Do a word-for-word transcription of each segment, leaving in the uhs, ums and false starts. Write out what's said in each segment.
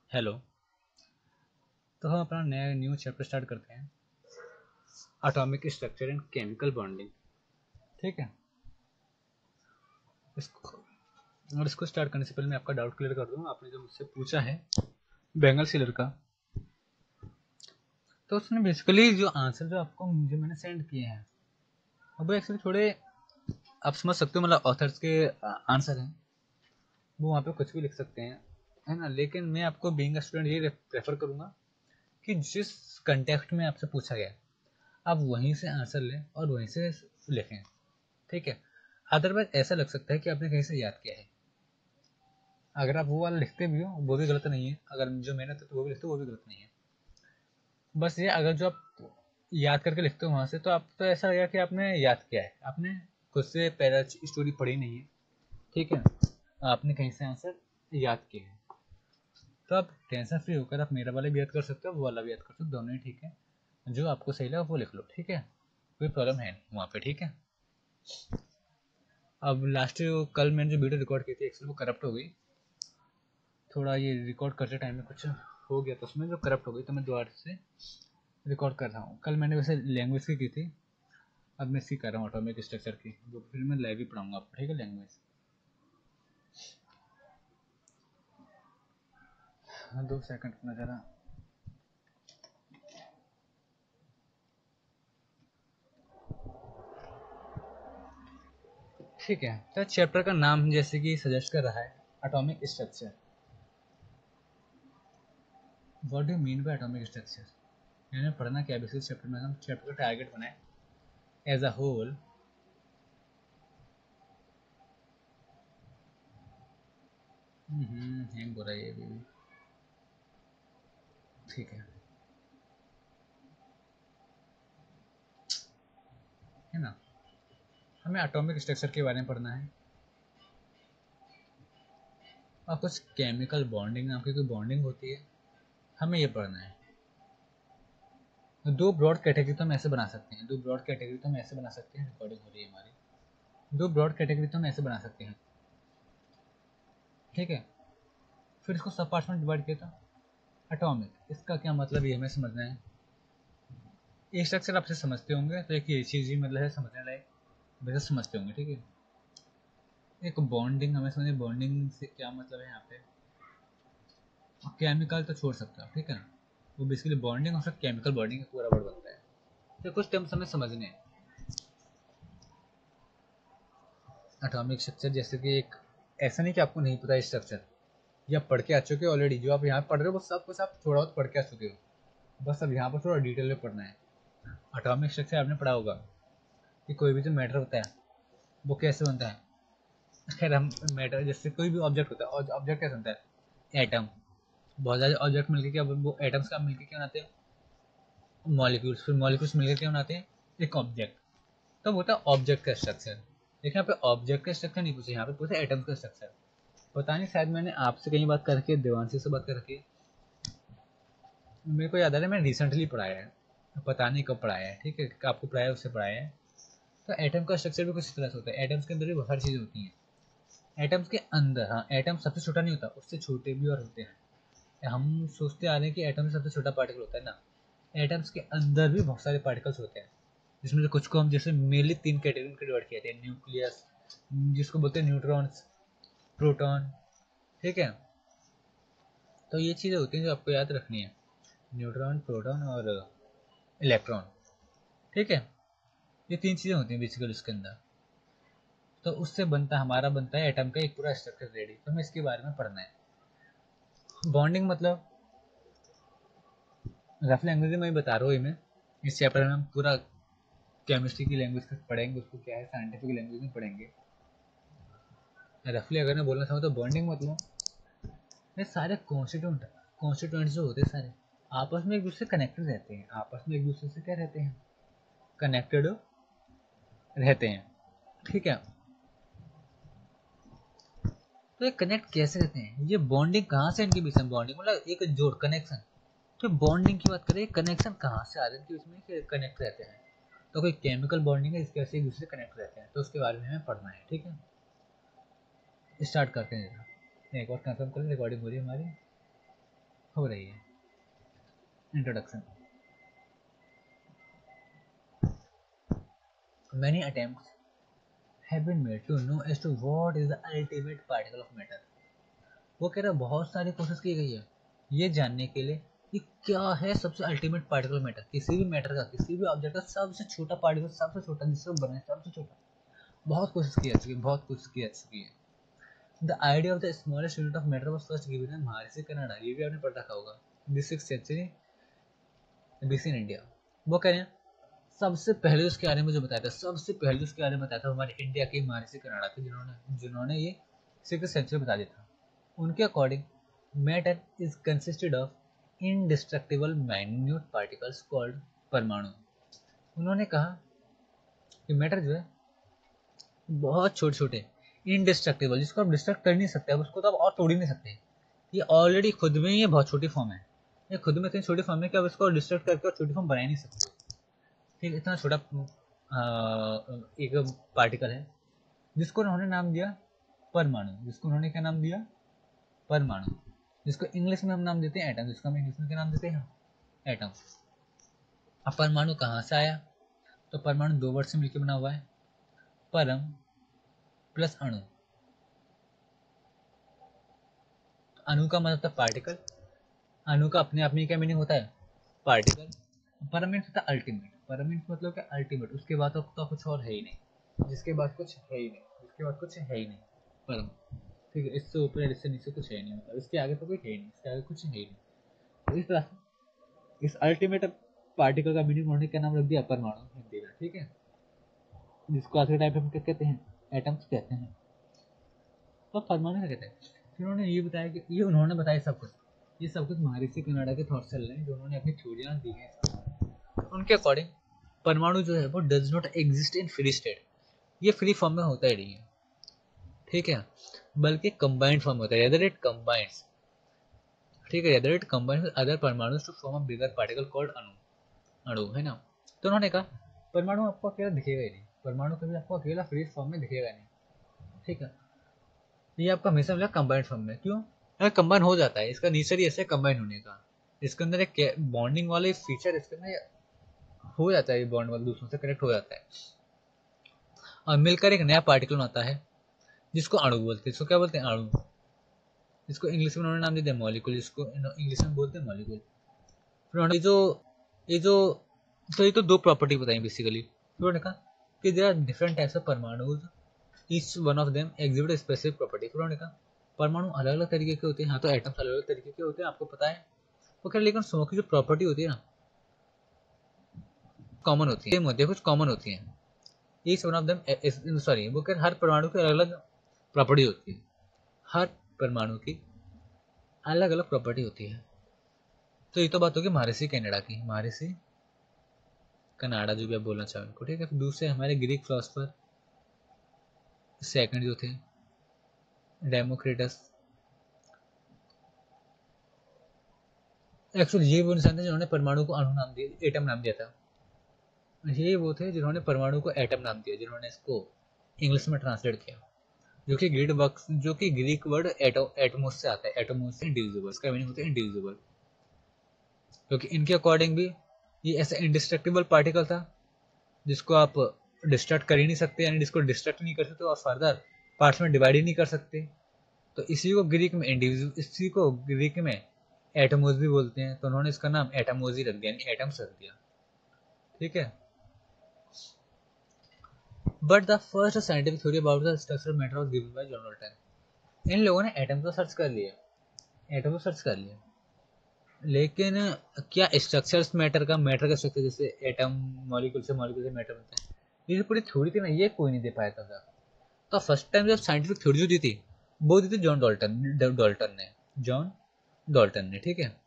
Hello. तो हम अपना नया न्यू चैप्टर स्टार्ट करते हैं, atomic structure and chemical bonding. ठीक है। इसको और इसको स्टार्ट करने से पहले मैं आपका डाउट क्लियर कर दूं। आपने जो मुझसे पूछा है बेंगल सीलर का, तो उसने बेसिकली जो आंसर जो आपको मुझे मैंने सेंड किए हैं वो एक्चुअली थोड़े आप समझ सकते हो, मतलब ऑथर्स के आंसर हैं, वो वहाँ पे कुछ भी लिख सकते हैं, है ना। लेकिन मैं आपको बीइंग अ स्टूडेंट ये प्रेफर करूँगा कि जिस कंटेक्स्ट में आपसे पूछा गया आप वहीं से आंसर लें और वहीं से लिखें। ठीक है। अदरवाइज ऐसा लग सकता है कि आपने कहीं से याद किया है। अगर आप वो वाला लिखते भी हो वो भी गलत नहीं है, अगर जो मैंने तो वो भी लिखते हो वो भी गलत नहीं है। बस ये अगर जो आप याद करके लिखते हो वहाँ से, तो आप तो ऐसा लगेगा कि आपने याद किया है, आपने खुद से पहला स्टोरी पढ़ी नहीं है। ठीक है। आपने कहीं से आंसर याद किया है। तो आप टेंशन फ्री होकर आप मेरा वाला भी याद कर सकते हो, वो वाला भी याद कर सकते हो, दोनों ही ठीक है। जो आपको सही लगा वो लिख लो। ठीक है, कोई प्रॉब्लम है नहीं वहाँ पे। ठीक है। अब लास्ट कल मैंने जो वीडियो रिकॉर्ड की थी एक्चुअली वो करप्ट हो गई। थोड़ा ये रिकॉर्ड करते टाइम में कुछ हो गया, तो उसमें जो करप्ट हो गई, तो मैं दोबारा से रिकॉर्ड कर रहा हूँ। कल मैंने वैसे लैंग्वेज की की थी, अब मैं इसकी कर रहा हूँ ऑटोमेटिक स्ट्रक्चर की, वो फिर मैं लाइव ही पढ़ाऊँगा आपको। ठीक है। लैंग्वेज, हाँ दो सेकंड अपना ज़रा। ठीक है। तो चैप्टर का नाम जैसे कि सजेस्ट कर रहा है, atomic structure. What do you mean by atomic structure? यानी पढ़ना क्या है बेसिक चैप्टर में। हम चैप्टर का टारगेट बनाए एज अ होल। हैंग हो रहा है ये भी। ठीक है है ना। हमें एटॉमिक स्ट्रक्चर के बारे में पढ़ना है और कुछ केमिकल बॉन्डिंग नाम की कोई बॉन्डिंग होती है, हमें ये पढ़ना है। दो ब्रॉड कैटेगरी तो हम ऐसे बना सकते हैं, दो ब्रॉड कैटेगरी तो हम ऐसे बना सकते हैं। रिकॉर्डिंग हो रही है हमारी। दो ब्रॉड कैटेगरी तो हम ऐसे बना सकते हैं। ठीक है। फिर इसको सब पार्ट्स में डिवाइड किया था। एटॉमिक, इसका क्या मतलब ये हमें समझना है। ये स्ट्रक्चर आपसे समझते होंगे तो एक ये चीज़ ही मतलब है समझने लायक, वैसे समझते होंगे। ठीक है। एक बॉन्डिंग हमें समझे, बॉन्डिंग से क्या मतलब है यहाँ पे। केमिकल तो छोड़ सकते हो। ठीक है। वो बेसिकली बॉन्डिंग और फिर केमिकल बॉन्डिंग पूरा वर्ड बनता है। तो कुछ टर्म्स हमें समझने हैं। एटॉमिक स्ट्रक्चर जैसे कि एक, ऐसा नहीं कि आपको नहीं पता स्ट्रक्चर, या पढ़ के आ चुके हो ऑलरेडी। जो आप यहाँ पढ़ रहे हो बस सब कुछ आप थोड़ा बहुत पढ़ के आ चुके हो, बस अब यहाँ पर थोड़ा डिटेल में पढ़ना है। एटॉमिक स्ट्रक्चर आपने पढ़ा होगा कि कोई भी जो मैटर होता है वो कैसे बनता है। खैर हम मैटर जैसे कोई भी ऑब्जेक्ट होता है, और ऑब्जेक्ट कैसे बनता है, एटम। बहुत सारे ऑब्जेक्ट मिलकर क्या, वो एटम्स का मिलकर क्या बनाते हैं, मॉलिक्यूल्स। फिर मॉलिक्यूल्स मिलकर क्या बनाते हैं, एक ऑब्जेक्ट। तब होता है ऑब्जेक्ट का स्ट्रक्चर। लेकिन यहाँ पे ऑब्जेक्ट का स्ट्रक्चर नहीं पूछे, यहाँ पे पूछे एटम्स का स्ट्रक्चर। पता नहीं, शायद मैंने आपसे कहीं बात करके, देवांशी से बात करके, मेरे को याद आ रहा है मैंने रिसेंटली पढ़ाया है, पता नहीं कब पढ़ाया है। ठीक है, आपको पढ़ाया उससे पढ़ाया है। तो एटम का स्ट्रक्चर भी कुछ इस तरह से होता है। एटम्स के अंदर भी बहुत सारी चीज़ें होती हैं। एटम्स के अंदर, हाँ, एटम सबसे छोटा नहीं होता, उससे छोटे भी और होते हैं। हम सोचते आ रहे हैं कि एटम सबसे छोटा पार्टिकल होता है ना, एटम्स के अंदर भी बहुत सारे पार्टिकल्स होते हैं, जिसमें से कुछ को हम जैसे मेनली तीन कैटेगरी में डिवाइड किए थे। न्यूक्लियस, जिसको बोलते हैं न्यूट्रॉन्स, प्रोटॉन। ठीक है। तो ये चीज़ें होती हैं जो आपको याद रखनी है, न्यूट्रॉन, प्रोटॉन और इलेक्ट्रॉन। ठीक है। ये तीन चीज़ें होती हैं बेसिकली उसके अंदर। तो उससे बनता हमारा बनता है एटम का एक पूरा स्ट्रक्चर रेडी। तो हमें इसके बारे में पढ़ना है। बॉन्डिंग मतलब, रफ लैंग्वेज में मैं बता रहा हूँ। मैं इस चैप्टर में हम पूरा केमिस्ट्री की लैंग्वेज पढ़ेंगे, उसको क्या है साइंटिफिक लैंग्वेज में पढ़ेंगे। रफली अगर मैं बोलना चाहूँ तो बॉन्डिंग मतलब ये सारे कॉन्स्टिट्यूंट कॉन्स्टिट्यूंट जो होते हैं सारे आपस में एक दूसरे से कनेक्टेड रहते हैं। आपस में एक दूसरे से क्या रहते हैं, कनेक्टेड रहते हैं। ठीक है। तो ये कनेक्ट कैसे रहते हैं, ये बॉन्डिंग कहाँ से इनके बीच में, बॉन्डिंग मतलब एक जोड़, कनेक्शन। तो बॉन्डिंग की बात करें, कनेक्शन कहाँ से आ रहे हैं इनके बीच में कनेक्ट रहते हैं। तो कोई केमिकल बॉन्डिंग है इसके वजह से एक दूसरे से कनेक्ट रहते हैं, तो उसके बारे में हमें पढ़ना है। ठीक है। स्टार्ट करते हैं जरा, एक बार कंफर्म कर लें रिकॉर्डिंग हो रही है हमारी। हो रही है। Introduction. Many attempts have been made to know as to what is the ultimate particle of matter. वो कह रहा है बहुत सारी कोशिश की गई है ये जानने के लिए कि क्या है सबसे अल्टीमेट पार्टिकल मैटर, किसी भी मैटर का, किसी भी ऑब्जेक्ट का सबसे छोटा पार्टिकल, सबसे छोटा जिससे बने, सबसे छोटा। बहुत कोशिश की जा चुकी है, बहुत कोशिश की जा चुकी है। The idea of the smallest unit of matter was first given in Maharshi Kanada. ये भी आपने पढ़ रखा होगा। This six century BC in India. वो कह रहे हैं सबसे पहले उसके बारे में जो बताया था, सबसे पहले उसके बारे में बताया था हमारे इंडिया के महर्षि कनाडा थे, जिन्होंने जिन्होंने ये सिक्स सेंचुरी बता दिया था। उनके according matter is consisted of indestructible minute particles called परमाणु। उन्होंने कहा कि मैटर जो है बहुत छोटे छोटे इंडिस्ट्रक्टिबल, जिसको आप डिस्ट्रक्ट कर नहीं सकते, अब उसको तो आप और तोड़ ही नहीं सकते। ये ऑलरेडी खुद में ही ये बहुत छोटी फॉर्म है, ये खुद में इतनी छोटी फॉर्म है कि आप इसको डिस्ट्रक्ट करके और छोटी फॉर्म बना ही नहीं सकते। ठीक, इतना छोटा एक पार्टिकल है जिसको उन्होंने नाम दिया परमाणु। जिसको उन्होंने क्या नाम दिया? परमाणु। जिसको इंग्लिश में हम नाम देते हैं एटम, जिसको हम इंग्लिश में क्या नाम देते हैं? एटम। अब परमाणु कहाँ से आया? तो परमाणु दो वर्ड से मिलकर बना हुआ है, परम प्लस अणु। अणु का मतलब था पार्टिकल, अणु का अपने आप में क्या मीनिंग होता है? पार्टिकल। परम मीन्स होता है अल्टीमेट, परम मीन्स मतलब क्या? अल्टीमेट। उसके बाद तो, तो कुछ और है ही नहीं, जिसके बाद कुछ है ही नहीं, जिसके बाद कुछ है ही नहीं, परम। ठीक है, इससे ऊपर इससे नीचे कुछ है नहीं, मतलब इसके आगे तो कोई है ही नहीं, इसके आगे कुछ है ही नहीं। तो इस तरह से इस अल्टीमेट पार्टिकल का मीनिंग उन्होंने क्या नाम रख दिया? परमाणु हिंदी में। ठीक है, जिसको आज के टाइम पे हम क्या कहते हैं? एटम्स कहते हैं। तो परमाणु क्या कहते हैं? फिर उन्होंने ये बताया कि ये उन्होंने बताया सब कुछ, ये सब कुछ महर्षि कनाडा के थॉट चल रहे हैं जो उन्होंने अपनी थ्योरियां दी हैं। उनके अकॉर्डिंग परमाणु जो है वो does not exist in free state, ये फ्री फॉर्म में होता ही नहीं है। ठीक है, बल्कि कंबाइंड फॉर्म होता है, रेदर इट कंबाइंड्स। ठीक है, rather it combines with other परमाणु to form a bigger particle called अणु। अणु है ना। तो उन्होंने कहा परमाणु आपको अकेला दिखेगा ही नहीं, परमाणु कभी आपको अकेला फ्री फॉर्म में दिखेगा नहीं। ठीक है, ये आपको हमेशा मिला कंबाइंड फॉर्म में। क्यों? अगर कंबाइन हो जाता है, इसका नेचर ही ऐसे कंबाइन होने का, इसके अंदर एक बॉन्डिंग वाले फीचर इसके अंदर हो जाता है, बॉन्ड वाले दूसरों से कनेक्ट हो जाता है और मिलकर एक नया पार्टिकल बनाता है जिसको अणु बोलते हैं। इसको क्या बोलते हैं? अणु। इसको इंग्लिश में उन्होंने नाम दे दिया मॉलिक्यूल, जिसको इंग्लिश में बोलते हैं मॉलिक्यूल। फिर उन्होंने जो ये जो तो ये तो दो प्रॉपर्टी बताई बेसिकली। फिर उन्होंने कहा कि there are different types of परमाणु, each one of them exhibit specific property. फिर उन्होंने कहा परमाणु अलग अलग तरीके के होते हैं। हाँ, तो एटम्स अलग अलग तरीके के होते हैं, आपको पता है। वो क्या, लेकिन उसकी जो प्रॉपर्टी होती है ना, कॉमन होती है, होती है कुछ कॉमन होती है। Each one of them, sorry वो क्या, हर परमाणु की अलग अलग प्रॉपर्टी होती है, हर परमाणु की अलग अलग प्रॉपर्टी होती है। तो ये तो बात होगी महर्षि कनाडा की, महर्षि कनाडा जो भी आप बोलना चाहो इनको। ठीक है, फिर दूसरे हमारे ग्रीक फिलोसफर सेकंड जो थे डेमोक्रिटस। एक्चुअली ये वो इंसान थे जिन्होंने परमाणु को अणु नाम दिया, एटम नाम दिया था। ये वो थे जिन्होंने परमाणु को एटम नाम दिया, जिन्होंने इसको इंग्लिश में ट्रांसलेट किया, जो कि ग्रीक वर्ड जो कि ग्रीक वर्ड एटो एटमोस से आता है। एटमोस से इंडिविजुअल, इसका मीनिंग होता है इंडिविजुअल। क्योंकि इनके अकॉर्डिंग भी ये ऐसा इंडिस्ट्रक्टिबल पार्टिकल था जिसको आप डिस्ट्रक्ट कर ही नहीं सकते, यानी जिसको डिस्ट्रक्ट नहीं कर सकते और फर्दर पार्ट्स में डिवाइड ही नहीं कर सकते। तो इसी को ग्रीक में इंडिविजुअल, इसी को ग्रीक में एटमोस भी बोलते हैं। तो उन्होंने इसका नाम एटमोस ही रख दिया, यानी एटम्स रख दिया। ठीक है, but the first scientific theory about the structure of matter was given by John Dalton. इन लोगों ने एटम को सर्च कर लिया, एटम को सर्च कर लिया, लेकिन क्या स्ट्रक्चर्स मैटर का, मैटर का स्ट्रक्चर जैसे एटम, मॉलिक्यूल से मॉलिक्यूल से मैटर बनता है, ये पूरी थ्योरी थी ना, ये कोई नहीं दे पाया था। तो फर्स्ट टाइम जब साइंटिफिक थ्योरी जो दी थी वो दी थी जॉन डाल्टन डाल्टन ने जॉन डाल्टन ने। ठीक है,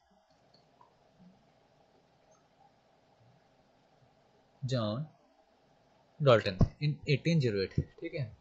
John Dalton in eighteen o eight. ठीक है,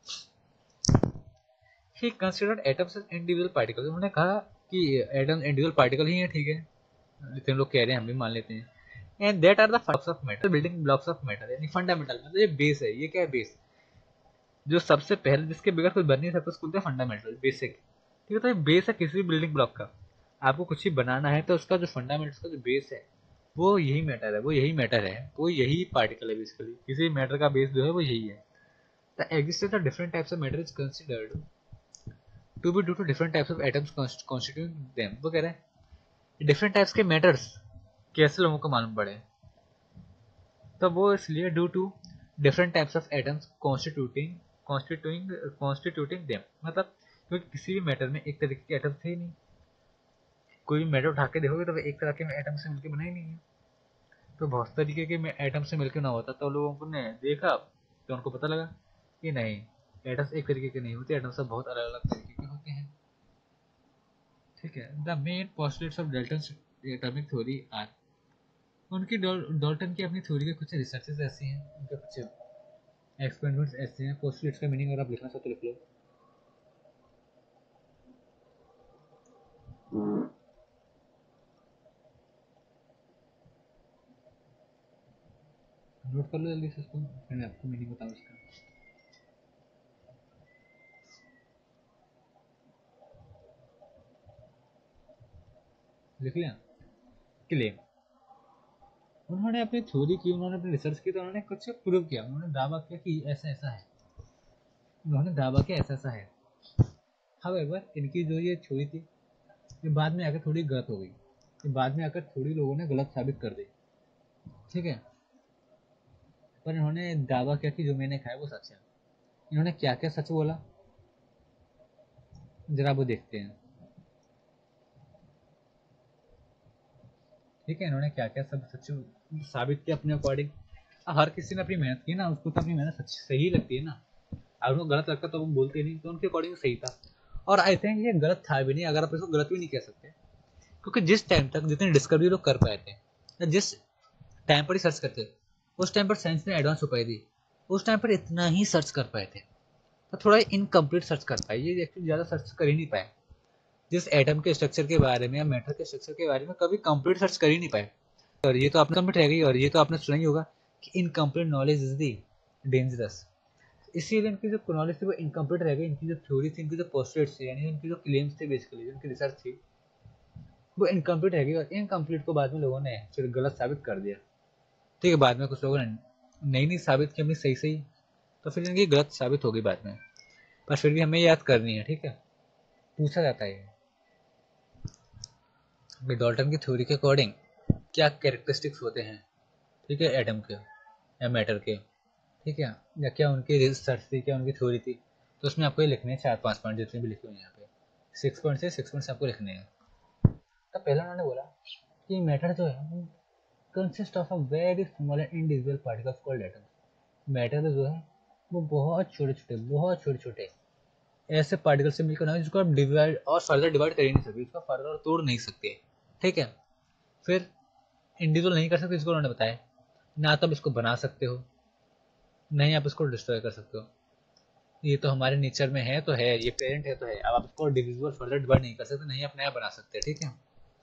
he considered atoms as individual particles. उन्होंने कहा कि एटम इंडिविजुअल पार्टिकल ही है। ठीक है, जितने लोग कह रहे हैं हम भी मान लेते हैं। And that are the blocks of matter, building blocks of matter, यानी फंडामेंटल, मतलब ये बेस है। ये क्या है? बेस, जो सबसे पहले जिसके बगैर कुछ बन नहीं सकता उसको बोलते हैं फंडामेंटल, बेसिक। ठीक है, तो ये बेस है किसी भी बिल्डिंग ब्लॉक का। आपको कुछ ही बनाना है तो उसका जो फंडामेंट, उसका जो बेस है वो यही मैटर है, वो यही मैटर है, वो यही पार्टिकल है बेसिकली। किसी मैटर का बेस जो है वो यही है। The existence of different types of matter is considered to be due to different types of atoms constituting them. वो कह रहे हैं डिफरेंट टाइप्स के मैटर्स कैसे लोगों को मालूम पड़े, तो वो इसलिए due to different types of atoms constituting constituting constituting them. मतलब क्योंकि किसी भी मैटर में एक तरीके के एटम्स थे ही नहीं। कोई भी मैटर उठा के देखोगे तो एक तरह के एटम से मिलकर बना ही नहीं है। तो बहुत तरीके के एटम से मिलकर ना होता तो लोगों ने देखा तो उनको पता लगा कि नहीं, एटम्स एक तरीके के नहीं होते, एटम्स सब बहुत अलग अलग तरीके के होते हैं। ठीक है। The main postulates of Dalton's atomic theory are, उनकी डाल्टन की अपनी थ्योरी के कुछ रिसर्चेस ऐसी हैं, उनके कुछ एक्सपेरिमेंट्स ऐसे हैं। पोस्टुलेट्स का मीनिंग अगर आप लिखना चाहते तो लिख लो। नोट कर लो जल्दी से इसको, फिर मैं आपको मीनिंग बताऊँ इसका। लिख लिया। क्लेम, उन्होंने अपनी थ्योरी की, उन्होंने अपनी रिसर्च की, तो उन्होंने कुछ प्रूव किया, उन्होंने दावा किया कि ऐसा ऐसा है, उन्होंने दावा किया ऐसा ऐसा है। हाउएवर इनकी जो ये थ्योरी थी ये बाद में आकर थोड़ी गलत हो गई, ये बाद में आकर थोड़ी लोगों ने गलत साबित कर दी। ठीक है। पर इन्होंने दावा किया कि जो मैंने खाया वो सच है। इन्होंने क्या क्या सच बोला जरा वो देखते हैं। ठीक है। इन्होंने क्या क्या सब सच साबित किया अपने अकॉर्डिंग। हर किसी ने अपनी मेहनत की ना, उसको तो अपनी मेहनत सच सही लगती है ना। अगर उनको गलत लगता तो वो बोलते नहीं, तो उनके अकॉर्डिंग सही था। और आई थिंक ये गलत था भी नहीं, अगर आप इसको गलत भी नहीं कह सकते, क्योंकि जिस टाइम तक जितनी डिस्कवरी लोग कर पाए थे, जिस टाइम पर ही सर्च करते, उस टाइम पर साइंस ने एडवांस हो पाई थी, उस टाइम पर इतना ही सर्च कर पाए थे। तो थोड़ा इनकम्प्लीट सर्च कर पाए, ये एक्चुअली ज़्यादा सर्च कर ही नहीं पाए। जिस एटम के स्ट्रक्चर के बारे में या मैटर के स्ट्रक्चर के बारे में कभी कंप्लीट सर्च कर ही नहीं पाए। और ये तो आपने कंप्लीट रह गई, और ये तो आपने सुना ही होगा कि incomplete knowledge is the dangerous. इसीलिए इनकी जो नॉलेज थी वो इनकम्प्लीट रह गई। इनकी जो थ्योरी थी, इनकी जो पोस्टुलेट्स थे, यानी इनकी जो क्लेम्स थे, बेसिकली जो इनकी रिसर्च थी वो इनकम्प्लीट रह गई। और इनकम्प्लीट को बाद में लोगों ने फिर गलत साबित कर दिया। ठीक है। बाद में कुछ लोगों ने नई नई साबित की अपनी सही सही, तो फिर इनकी गलत साबित होगी बाद में, पर फिर भी हमें याद करनी है। ठीक है। पूछा जाता है कि डाल्टन की थ्योरी के अकॉर्डिंग क्या कैरेक्टरिस्टिक्स होते हैं, ठीक है, एटम के या मैटर के। ठीक है। या क्या उनकी रिसर्च थी, क्या उनकी थ्योरी थी। तो उसमें आपको ये लिखने हैं चार पांच पॉइंट, जितने भी लिखे हुए हैं यहाँ पे, सिक्स पॉइंट से सिक्स पॉइंट्स आपको लिखने हैं। तो पहला उन्होंने बोला कि मैटर जो है वो consist of a very small and individual particles called atoms. Matter जो है वो बहुत छोटे छोटे बहुत छोटे छोटे ऐसे पार्टिकल से मिलकर ना, जिसको आप डिवाइड और फर्दर डिवाइड कर ही नहीं सकते, इसको फर्दर तोड़ नहीं सकते। ठीक है। फिर इंडिविजुअल नहीं कर सकते, इसको उन्होंने बताया, ना तो आप इसको बना सकते हो, नहीं आप इसको डिस्ट्रॉय कर सकते हो। ये तो हमारे नेचर में है तो है, ये पेरेंट है तो है। अब आप इसको डिविजिबल फर्दर डिवाइड नहीं कर सकते, नहीं आप नया बना सकते। ठीक है।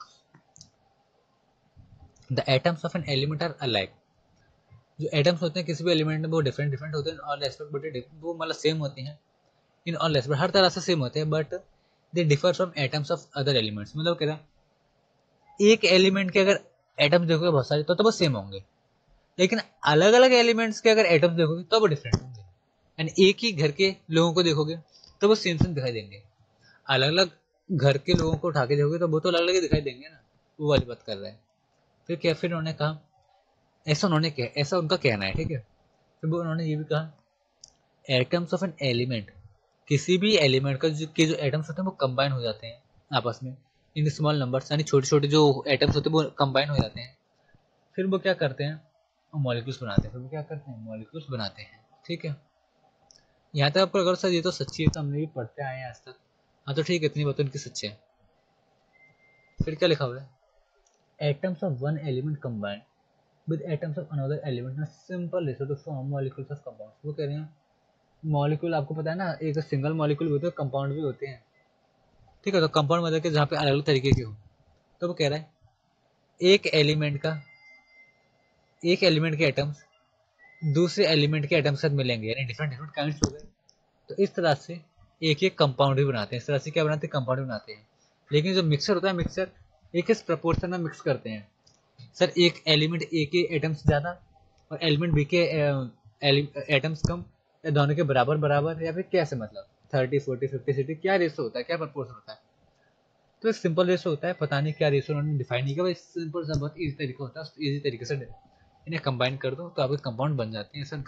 The atoms of an element are alike, जो एटम्स होते हैं किसी भी एलिमेंट में वो डिफरेंट डिफरेंट होते हैं, ऑल एस्पेक्ट बट वो मतलब सेम होते हैं इन ऑल एस्पेक्ट, हर तरह से सेम होते हैं, but they differ from atoms of other elements. मतलब कह रहा एक एलिमेंट के अगर एटम्स देखोगे बहुत सारे तो तो वो सेम होंगे, लेकिन अलग अलग एलिमेंट्स के अगर एटम्स देखोगे तो वो डिफरेंट होंगे। एंड एक ही घर के लोगों को देखोगे तो वो सेम सेम दिखाई देंगे, अलग अलग घर के लोगों को उठा के देखोगे तो वो तो अलग अलग ही दिखाई देंगे ना। वो वाली बात कर रहा है। फिर क्या, फिर उन्होंने कहा, ऐसा उन्होंने कहा, ऐसा उनका कहना है। ठीक है। फिर वो उन्होंने ये भी कहा एटम्स ऑफ एन एलिमेंट, किसी भी एलिमेंट का जो के जो एटम्स होते हैं वो कंबाइन हो जाते हैं आपस में इन स्मॉल नंबर्स, यानी छोटे छोटे जो एटम्स होते हैं वो कंबाइन हो जाते हैं। फिर वो क्या करते हैं, मॉलिक्यूल्स बनाते हैं। फिर वो क्या करते हैं, मॉलिक्यूल्स बनाते हैं। ठीक है। यहाँ तक आपको अगर सर ये तो सच्ची है तो हमने भी पढ़ते आए हैं आज तक। हाँ तो ठीक है, इतनी बात उनकी सच्ची है। फिर क्या लिखा हुआ है, atoms of one element combine with atoms of another element in simple ratio to form molecules of compounds. वो कह रहे हैं मॉलिक्यूल आपको पता है ना, एक सिंगल मॉलिक्यूल भी होते हैं, कंपाउंड भी होते हैं। ठीक है। तो कंपाउंड मतलब कि जहाँ पे अलग अलग तरीके के हो। तो वो कह रहा है एक एलिमेंट का एक एलिमेंट के एटम्स दूसरे एलिमेंट के एटम्स के साथ मिलेंगे, यानी डिफरेंट डिफरेंट काइंड्स हो गए। तो इस तरह से एक एक कंपाउंड भी बनाते हैं, इस तरह से क्या बनाते हैं, कंपाउंड बनाते हैं। लेकिन जो मिक्सर होता है, मिक्सर एक इस प्रपोर्शन में मिक्स करते हैं सर, एक एलिमेंट ए के एटम्स ज़्यादा और एलिमेंट बी के एटम्स कम, या दोनों के बराबर बराबर, या फिर कैसे, मतलब थर्टी फोर्टी फिफ्टी सिक्सटी क्या रेशो होता है, क्या प्रपोर्शन होता है। तो एक सिंपल रेशो होता है, पता नहीं क्या रेशो उन्होंने डिफाइन नहीं किया, सिंपल सा बहुत ईजी तरीका होता है, ईजी तरीके से इन्हें कंबाइन कर दो तो आपके कंपाउंड बन जाते हैं सर।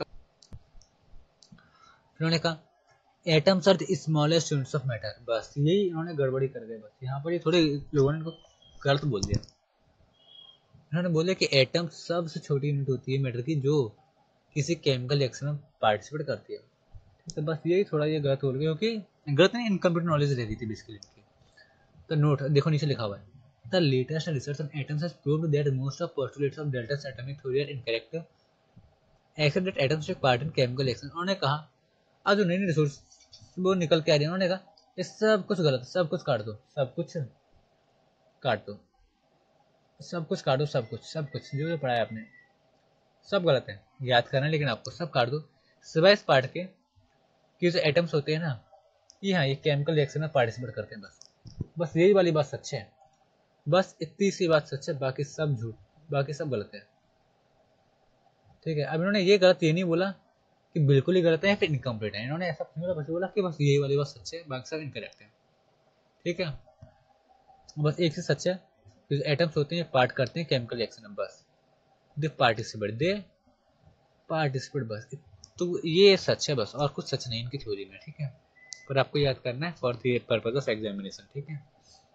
उन्होंने कहा atoms are the smallest units of matter, बस यही इन्होंने गड़बड़ी कर दिया, बस यहाँ पर ये थोड़े लोगों ने इनको गलत बोल दिया। इन्होंने बोला कि एटम सबसे छोटी यूनिट होती है मैटर की जो किसी केमिकल रिएक्शन में पार्टिसिपेट करती है। तो बस यही थोड़ा ये गलत हो गया, क्योंकि गलत नहीं, इनकम्प्लीट नॉलेज रह रही थी बेसिकली इनकी। तो नोट देखो नीचे लिखा हुआ है, the latest research on atoms has proved that most of postulates of Dalton's atomic theory are incorrect except that atoms take part in chemical reaction. उन्होंने कहा आज जो नई नई रिसोर्स वो निकल के आ रही है, उन्होंने कहा ये सब कुछ गलत है, सब कुछ काट दो, सब कुछ काट दो, सब कुछ काट दो, सब कुछ सब कुछ जो जो पढ़ा है आपने सब गलत है, याद करना, लेकिन आपको सब काट दो सिवाय इस पार्ट के कि जो एटम्स होते हैं ना, ये हाँ ये केमिकल रिएक्शन में पार्टिसिपेट करते हैं, बस बस यही वाली बात सच है, बस इतनी सी बात सच है, बाकी सब झूठ, बाकी सब गलत है। ठीक है, अब इन्होंने ये गलत ये नहीं बोला कि बिल्कुल ही गलत है या फिर इनकम्प्लीट है, इन्होंने ऐसा बोला, बस बोला कि बस यही वाली बात सच है, बाकी सब इनकरेक्ट है। ठीक है, बस एक से सच है, जो एटम्स होते हैं पार्ट करते हैं केमिकल रिएक्शन में, बस दे पार्टिसिपेट दे पार्टिसिपेट बस, तो ये सच है बस, और कुछ सच नहीं इनकी थ्योरी में। ठीक है, पर आपको याद करना है for the purpose of examination. ठीक है,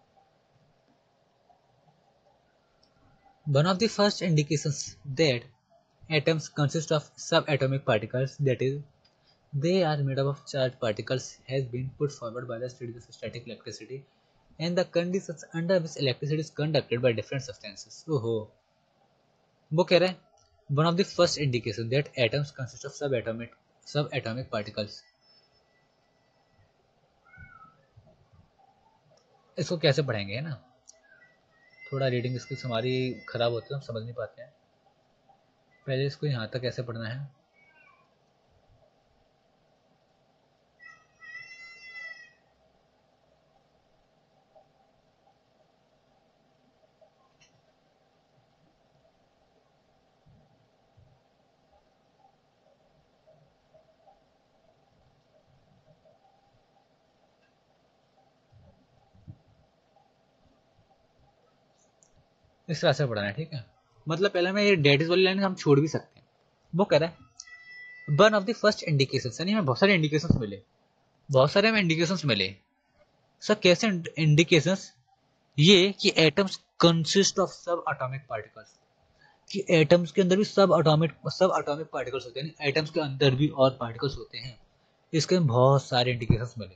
one of the first indications that atoms consist of subatomic particles, that is they are made up of charged particles, has been put forward by the study of static electricity and the conditions under which electricity is conducted by different substances. ओहो, वो कह रहे हैं one of the first indication that atoms consist of subatomic subatomic particles. इसको कैसे पढ़ेंगे, है ना, थोड़ा रीडिंग स्किल्स हमारी खराब होती है, हम समझ नहीं पाते हैं। पहले इसको यहाँ तक कैसे पढ़ना है, इस तरह से पढ़ना है। ठीक है, मतलब पहले मैं ये डेट इज वाली लाइन हम छोड़ भी सकते हैं। वो कह रहा है one of the first indications, यानी हमें बहुत सारे इंडिकेशंस मिले, बहुत सारे हमें इंडिकेशंस मिले। सर कैसे इंडिकेशंस, ये कि atoms consist of subatomic particles, कि एटम्स के अंदर भी सब एटॉमिक सब एटॉमिक पार्टिकल्स होते हैं, एटम्स के अंदर भी और पार्टिकल्स होते हैं। इसके बहुत सारे इंडिकेशंस मिले,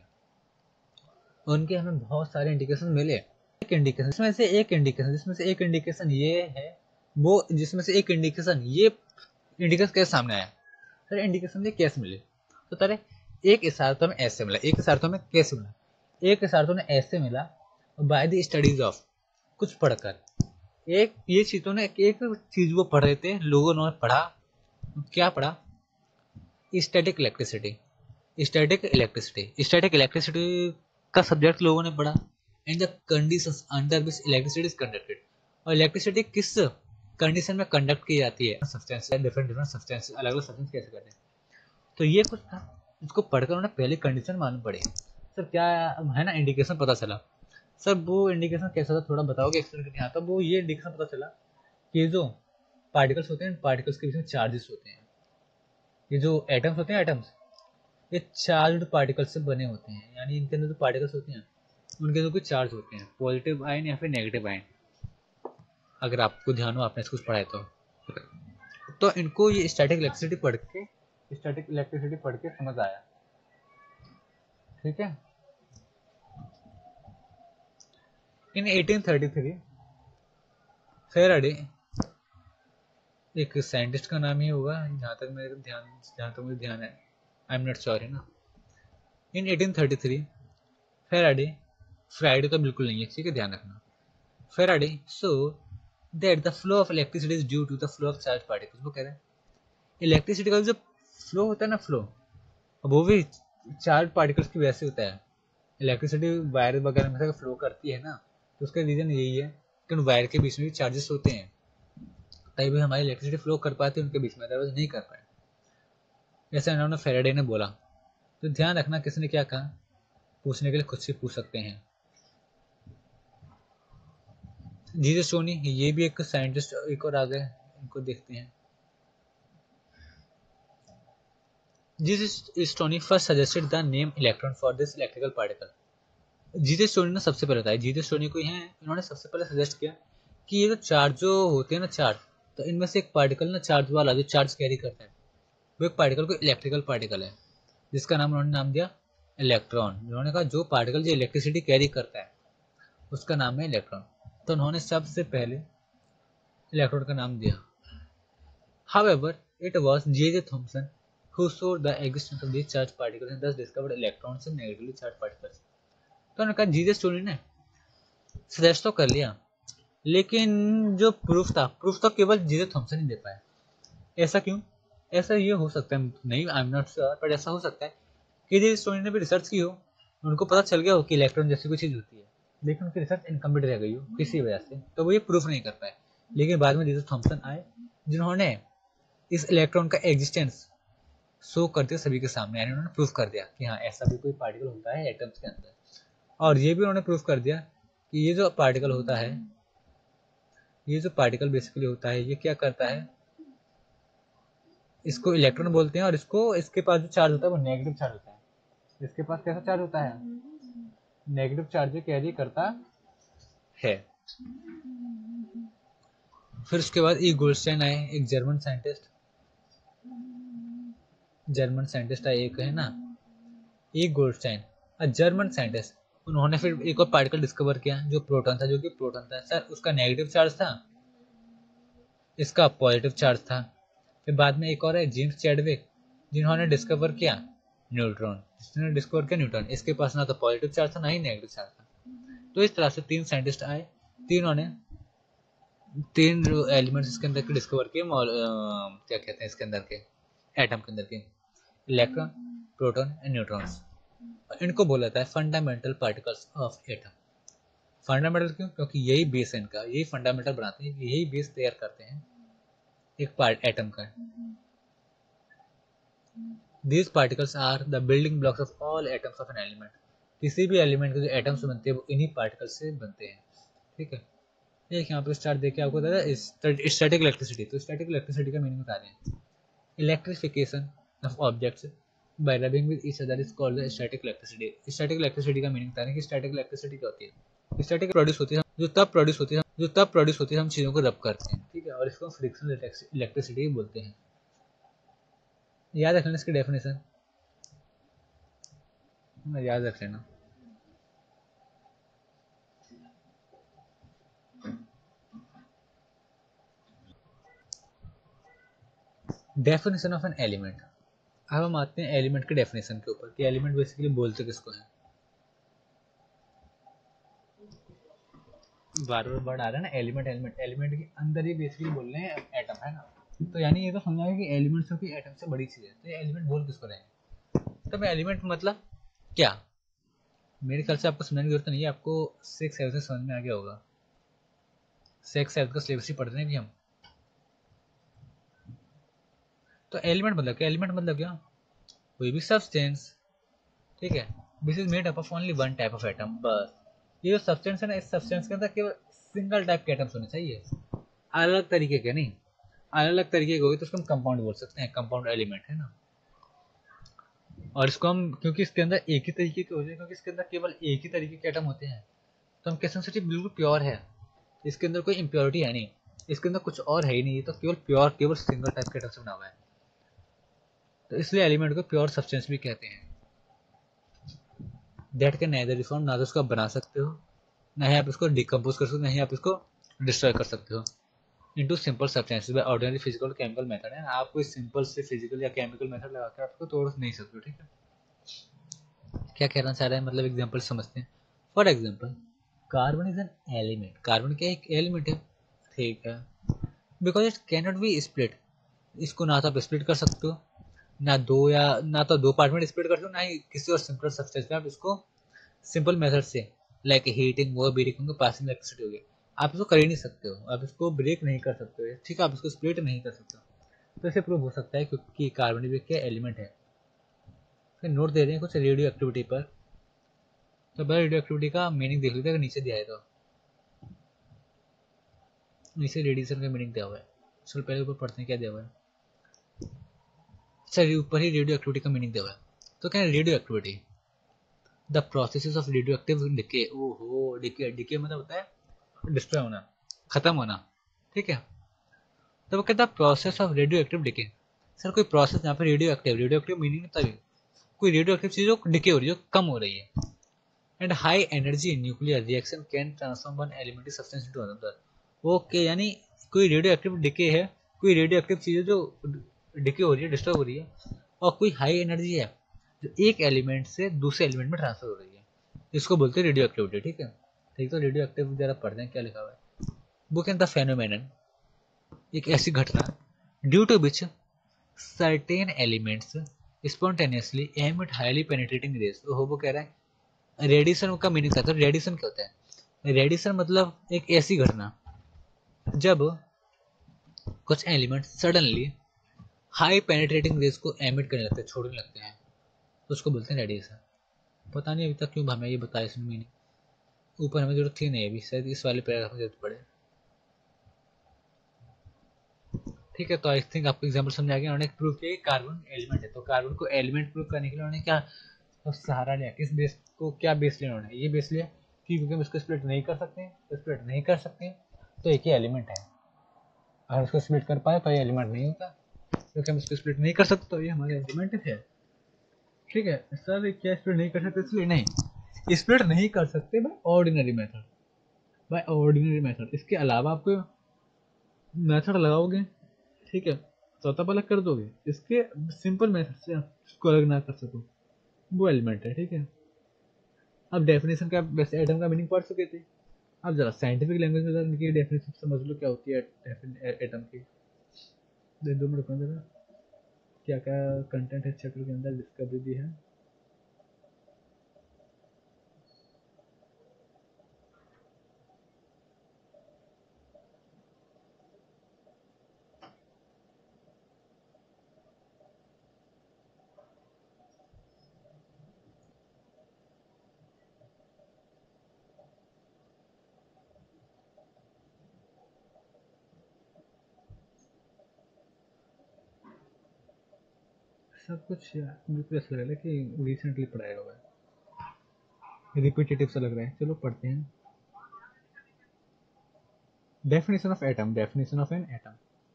उनके हमें बहुत सारे इंडिकेशन मिले। एक इंडिकेशन इसमें से एक इंडिकेशन जिसमें से एक इंडिकेशन ये है, वो जिसमें से एक इंडिकेशन ये इंडिकेशन कैसे सामने आया, सर इंडिकेशन ये कैसे मिले, तो तारे एक इशारतों में ऐसे मिला, एक इशारतों में कैसे मिला, एक इशारतों में ऐसे मिला बाय द स्टडीज ऑफ, कुछ पढ़कर, एक ये चीजों ने एक चीज वो पढ़ रहे थे, लोगों ने पढ़ा, क्या पढ़ा, static electricity, static electricity static electricity का सब्जेक्ट लोगों ने पढ़ा, and the conditions under which electricity is conducted, और इलेक्ट्रिसिटी किस कंडीशन में कंडक्ट की जाती है, सब्सटेंस डिफरेंट डिफरेंट सब्सटेंस, अलग अलग सब्सटेंस कैसे करते हैं, तो ये कुछ था इसको पढ़कर उन्होंने पहले कंडीशन मालूम पड़ी। सर क्या है ना, इंडिकेशन पता चला, सर वो इंडिकेशन कैसा था थोड़ा बताओगे एक्सप्लेन करके। हाँ, तो वो ये इंडिकेशन पता चला कि जो पार्टिकल्स होते हैं, पार्टिकल्स के बीच में चार्जेस होते हैं, ये जो एटम्स होते हैं, एटम्स ये चार्ज्ड पार्टिकल्स से बने होते हैं, यानी इनके अंदर जो पार्टिकल्स होते हैं उनके अंदर कुछ चार्ज होते हैं, पॉजिटिव आयन या फिर नेगेटिव आयन, अगर आपको ध्यान हो आपने इसको पढ़ा है तो तो इनको ये स्टैटिक इलेक्ट्रिसिटी पढ़ के स्टैटिक इलेक्ट्रिसिटी पढ़ के समझ आया। ठीक है, in eighteen thirty three Faraday, एक साइंटिस्ट का नाम ही होगा जहाँ तक मेरे ध्यान जहाँ तक मुझे ध्यान है, आई एम नॉट श्योर, है ना, in eighteen thirty three Faraday, Friday तो बिल्कुल नहीं है, ठीक है ध्यान रखना, Faraday so that the flow of electricity is due to the flow of charge particles. वो कह रहे हैं इलेक्ट्रिसिटी का जो फ्लो होता है ना, फ्लो वो भी चार्ज पार्टिकल्स की वजह से होता है, इलेक्ट्रिसिटी वायर वगैरह में से फ्लो करती है ना, तो उसका रीज़न यही है कि उन वायर के बीच में भी चार्जेस होते हैं, तभी भी हमारी इलेक्ट्रिसिटी फ्लो कर पाती है उनके बीच में, अदरवाइज नहीं कर पाए। जैसे इन्होंने फेराडे ने बोला। तो ध्यान रखना किसने क्या कहा, पूछने के लिए खुद से पूछ सकते हैं। जीसस स्टोनी, ये भी एक साइंटिस्ट एक और आ गए, इनको देखते हैं। Jesus Stoney first suggested the name electron for this electrical particle. Jesus Stoney ने सबसे पहले बताया, जीसस स्टोनी को हैं, इन्होंने सबसे पहले सजेस्ट किया कि ये जो चार्ज जो होते हैं ना चार्ज, तो इनमें से एक पार्टिकल ना चार्ज वाला जो चार्ज कैरी करता है, वो एक पार्टिकल को इलेक्ट्रिकल पार्टिकल है, जिसका नाम उन्होंने नाम दिया इलेक्ट्रॉन। उन्होंने कहा जो पार्टिकल जो इलेक्ट्रिसिटी कैरी करता है उसका नाम है इलेक्ट्रॉन। तो उन्होंने सबसे पहले इलेक्ट्रॉन का नाम दिया। However, it was J J Thomson who saw the existence of these charged particles and thus discovered electrons and negatively charged particles. तो उन्होंने कहा जीजे स्टोनी ने सजेस्ट तो कर लिया, लेकिन जो प्रूफ था प्रूफ तो केवल जीजे थॉमसन ही दे पाए। ऐसा क्यों? ऐसा ये हो सकता है, नहीं आई एम नॉट श्योर, पर ऐसा हो सकता है कि जीजे स्टोनी ने भी रिसर्च की हो, उनको पता चल गया हो कि इलेक्ट्रॉन जैसी कोई चीज़ होती है, लेकिन उनकी रिसर्च इनकम्प्लीट रह गई हो किसी वजह से, तो वो ये प्रूफ नहीं कर पाए। लेकिन बाद में जीजे थॉमसन आए, जिन्होंने इस इलेक्ट्रॉन का एग्जिस्टेंस शो कर दिया सभी के सामने, यानी उन्होंने प्रूफ कर दिया कि हाँ ऐसा भी कोई पार्टिकल होता है एटम्स के अंदर। और ये भी उन्होंने प्रूफ कर दिया कि ये जो पार्टिकल होता है, ये जो पार्टिकल बेसिकली होता है, ये क्या करता है, इसको इलेक्ट्रॉन बोलते हैं, और इसको इसके पास जो चार्ज होता है वो नेगेटिव चार्ज होता है। इसके पास कैसा चार्ज होता है? नेगेटिव चार्ज कैरी करता है। फिर उसके बाद ई गोल्डस्टाइन आए, एक जर्मन साइंटिस्ट, जर्मन साइंटिस्ट आए एक है ना, E Goldstein, a German scientist. उन्होंने फिर एक और पार्टिकल डिस्कवर किया जो प्रोटॉन था, जो कि प्रोटॉन था सर, उसका नेगेटिव चार्ज था, इसका पॉजिटिव चार्ज था। फिर बाद में एक और है जेम्स चैडविक, जिन्होंने डिस्कवर किया न्यूट्रॉन, जिन्होंने डिस्कवर किया न्यूट्रॉन, इसके पास ना तो पॉजिटिव चार्ज था ना ही नेगेटिव चार्ज था। तो इस तरह से तीन साइंटिस्ट आए, तीनों ने तीन एलिमेंट्स इसके अंदर के डिस्कवर किए, क्या कहते हैं इसके अंदर के एटम के अंदर के, इलेक्ट्रॉन, प्रोटॉन एंड न्यूट्रॉन्स। इनको बोला जाता है fundamental particles of atom. Fundamental क्यों? क्योंकि यही बेस है इनका, यही फंडामेंटल बनाते हैं, यही बेस तैयार करते हैं एक पार्ट एटम का। These particles are the building blocks of all atoms of an element. किसी भी एलिमेंट के जो एटम्स बनते हैं वो इन्हीं पार्टिकल से बनते हैं, ठीक है। एक यहाँ पे स्टार्ट देखिए आपको बता दें स्टैटिक इलेक्ट्रिसिटी। तो स्टैटिक इलेक्ट्रिसिटी का मीनिंग बता रहे हैं, electrification of objects by rubbing with each other is called the static electricity. Static electricity का मीनिंग बता रहे हैं कि स्टैटिक इलेक्ट्रिसिटी क्या होती है। स्टैटिक प्रोड्यूस होती है जो तब प्रोड्यूस होती है जो तब प्रोड्यूस होती है हम चीज़ों को रब करते हैं, ठीक है, और इसको फ्रिक्शनल इलेक्ट्रिसिटी बोलते हैं। याद रख लेना इसकी डेफिनेशन, याद रख लेना। Definition of an element. अब हम आते हैं एलिमेंट के डेफिनेशन के ऊपर कि एलिमेंट बेसिकली बोलते किसको हैं। बार बार वर्ड आ रहा है ना एलिमेंट, एलिमेंट एलिमेंट के अंदर ही बेसिकली बोल रहे हैं एटम, है ना। तो यानी ये तो समझा कि एलिमेंट्स की एटम से बड़ी चीज़ है, तो ये एलिमेंट बोल किसको रहे हैं। तो एलिमेंट मतलब क्या, मेरे ख्याल से आपको समझने की जरूरत नहीं है, आपको सिक्स सेवन से समझ में आ गया होगा, सिक्स सेवन का सिलेबस ही पढ़ रहे हैं भी हम। तो एलिमेंट मतलब क्या, एलिमेंट मतलब क्या, कोई भी सब्सटेंस, ठीक है, this is made up of only one type of atom. बस ये जो सब्सटेंस है ना, इस सब्सटेंस के अंदर केवल सिंगल टाइप के एटम्स होने चाहिए, अलग अलग तरीके के नहीं। अलग अलग तरीके के होगी तो उसको हम कंपाउंड बोल सकते हैं, कंपाउंड एलिमेंट, है ना। और इसको हम क्योंकि इसके अंदर एक ही तरीके के होते हैं, क्योंकि इसके अंदर केवल एक ही तरीके के एटम होते हैं, तो हम कह सकते हैं बिल्कुल प्योर है, इसके अंदर कोई इम्प्योरिटी है नहीं, इसके अंदर कुछ और है ही नहीं, ये तो केवल प्योर केवल सिंगल टाइप के एटम से बना हुआ है। तो इसलिए एलिमेंट को प्योर सब्सटेंस भी कहते हैं। दैट कैन नाइदर रिफॉर्म, ना तो उसको आप बना सकते हो, ना ही आप इसको डिकम्पोज कर सकते हो, ना ही आप इसको डिस्ट्रॉय कर सकते हो into simple substances by ordinary physical chemical method. है आप कोई सिंपल से फिजिकल या केमिकल मेथड लगा कर आपको तोड़ नहीं सकते हो, ठीक है। क्या कहना चाह रहे हैं, मतलब एग्जांपल समझते हैं। For example carbon is an element, carbon क्या एक एलिमेंट है, ठीक है, because it can not be split, इसको ना तो आप स्प्लिट कर सकते हो, ना दो या ना तो दो पार्ट में स्प्लिट कर सकते हो, ना ही किसी और सिंपल सब्सटेंस में आप इसको सिंपल मेथड से, लाइक हीटिंग वो ब्रेकिंग को पासिंग इलेक्ट्रिसिटी होगी, आप इसको कर ही नहीं सकते हो, आप इसको ब्रेक नहीं कर सकते हो, ठीक है, आप इसको स्प्लिट नहीं कर सकते हो। तो इसे प्रूव हो सकता है क्योंकि कार्बन के एलिमेंट है। फिर नोट दे रहे हैं कुछ रेडियो एक्टिविटी पर। तो भाई रेडियो एक्टिविटी का मीनिंग देख लेते हैं, नीचे दिया है तो नीचे रेडिएशन का मीनिंग दिया हुआ है। चलो पहले ऊपर पढ़ते हैं क्या दिया हुआ है। सर ऊपर ही रेडियो एक्टिविटी का मीनिंग दिया हुआ है। तो क्या है radioactivity, the process of radioactive decay. ओहो, डिके डिके मतलब होता है डिस्ट्रॉय होना, खत्म होना, ठीक है। तो वो कहता है process of radioactive decay. Sir कोई प्रोसेस यहाँ पे radioactive, radioactive meaning तभी कोई रेडियो एक्टिव चीज जो डिके हो रही है, जो कम हो रही है। And high energy nuclear reaction can transform one elementary substance into another. Okay, यानी कोई रेडियो एक्टिव डिके है, कोई रेडियो एक्टिव चीज है जो डिके हो रही है, डिस्ट्रॉय हो रही है, और कोई हाई एनर्जी है जो एक एलिमेंट से दूसरे एलिमेंट में ट्रांसफर हो रही है, इसको बोलते हैं रेडियो एक्टिविटी, ठीक है। ठीक, तो रेडियो एक्टिव जरा पढ़ते हैं क्या लिखा हुआ है। बुक एंड द फेनोमेनन, एक ऐसी घटना due to which certain elements spontaneously emit highly penetrating rays. तो वो कह रहा है रेडिएशन का मीनिंग क्या था, रेडिएशन क्या होता है। रेडिएशन मतलब एक ऐसी घटना जब कुछ element suddenly high penetrating rays को एमिट करने लगते हैं, छोड़ने लगते हैं, तो उसको बोलते हैं रेडिएशन। पता नहीं अभी तक क्यों हमें ये बताया इसमें मीनिंग, ऊपर हमें जरूरत थी नहीं, अभी शायद इस वाले पैराग्राफ में जरूरत पड़े। ठीक है, तो आई थिंक आपको एग्जांपल समझ आ गया। उन्होंने प्रूव किया कि कार्बन एलिमेंट है, तो कार्बन को एलिमेंट प्रूव करने के लिए उन्होंने क्या तो सहारा लिया, किस बेस को, क्या बेस लिया उन्होंने, ये बेस लिया कि क्योंकि हम इसको स्प्लिट नहीं कर सकते, स्प्लिट नहीं कर सकते तो एक ही एलिमेंट है, अगर उसको स्प्लिट कर पाए तो ये एलिमेंट नहीं होता, क्योंकि हम इसको स्प्लिट नहीं कर सकते तो ये हमारे एलिमेंट थे। ठीक है सर, क्या स्प्लिट नहीं कर सकते, इसलिए नहीं स्प्लिट नहीं कर सकते by ordinary method, by ordinary method. इसके अलावा आपको मेथड लगाओगे, ठीक है, चौथा अलग कर दोगे, इसके सिंपल मेथड से आप इसको अलग ना कर सको, वो एलिमेंट है, ठीक है। अब डेफिनेशन का वैसे एटम का मीनिंग पढ़ चुके थे, अब जरा साइंटिफिक लैंग्वेज में जरा इनकी डेफिनेशन समझ लो क्या होती है एटम की। दे दो मिनट में जरा, क्या क्या कंटेंट है चैप्टर के अंदर, डिस्कवरी भी है। सब कुछ बिल्कुल ऐसा लग रहा है कि रिसेंटली पढ़ाया हुआ है, रिपीटेटिव सा लग रहा है। चलो पढ़ते हैं। Definition of atom, definition of an atom.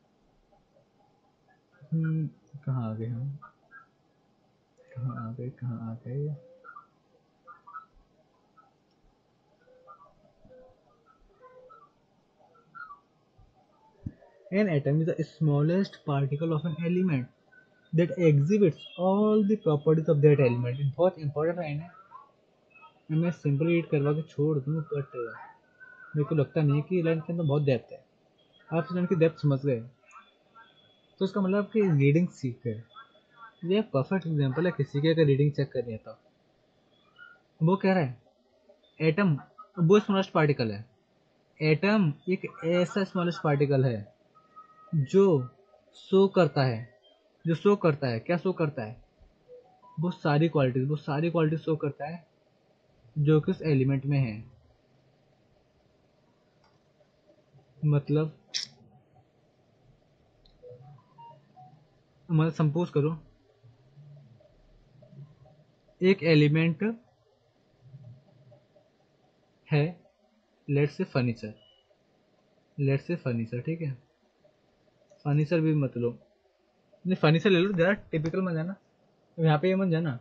Hmm, कहाँ आ गए हम, कहाँ आ गए, कहाँ आ गए। An atom is the smallest particle of an element that exhibits all the properties of that element। बहुत इंपॉर्टेंट लाइन है, मैं सिंपल रीड करवा के छोड़ दूँ, बट मेरे को लगता नहीं कि लाइन के अंदर बहुत डेप्थ है। आप इस लाइन की डेप्थ समझ गए तो इसका मतलब कि रीडिंग सीख गए। ये परफेक्ट एग्जांपल है किसी की अगर रीडिंग चेक करनी है तो। वो कह रहा है एटम वो स्मॉलेस्ट पार्टिकल है, एटम एक ऐसा स्मॉलेस्ट पार्टिकल है जो शो करता है, जो शो करता है, क्या शो करता है, वो सारी क्वालिटीज, वो सारी क्वालिटीज शो करता है जो कि उस एलिमेंट में है। मतलब मतलब सपोज करो एक एलिमेंट है, लेट से फर्नीचर, लेट से फर्नीचर, ठीक है, फर्नीचर भी मत लो, नहीं फर्नीचर ले लो, जरा टिपिकल मत जाना, यहाँ पे ये मत जाना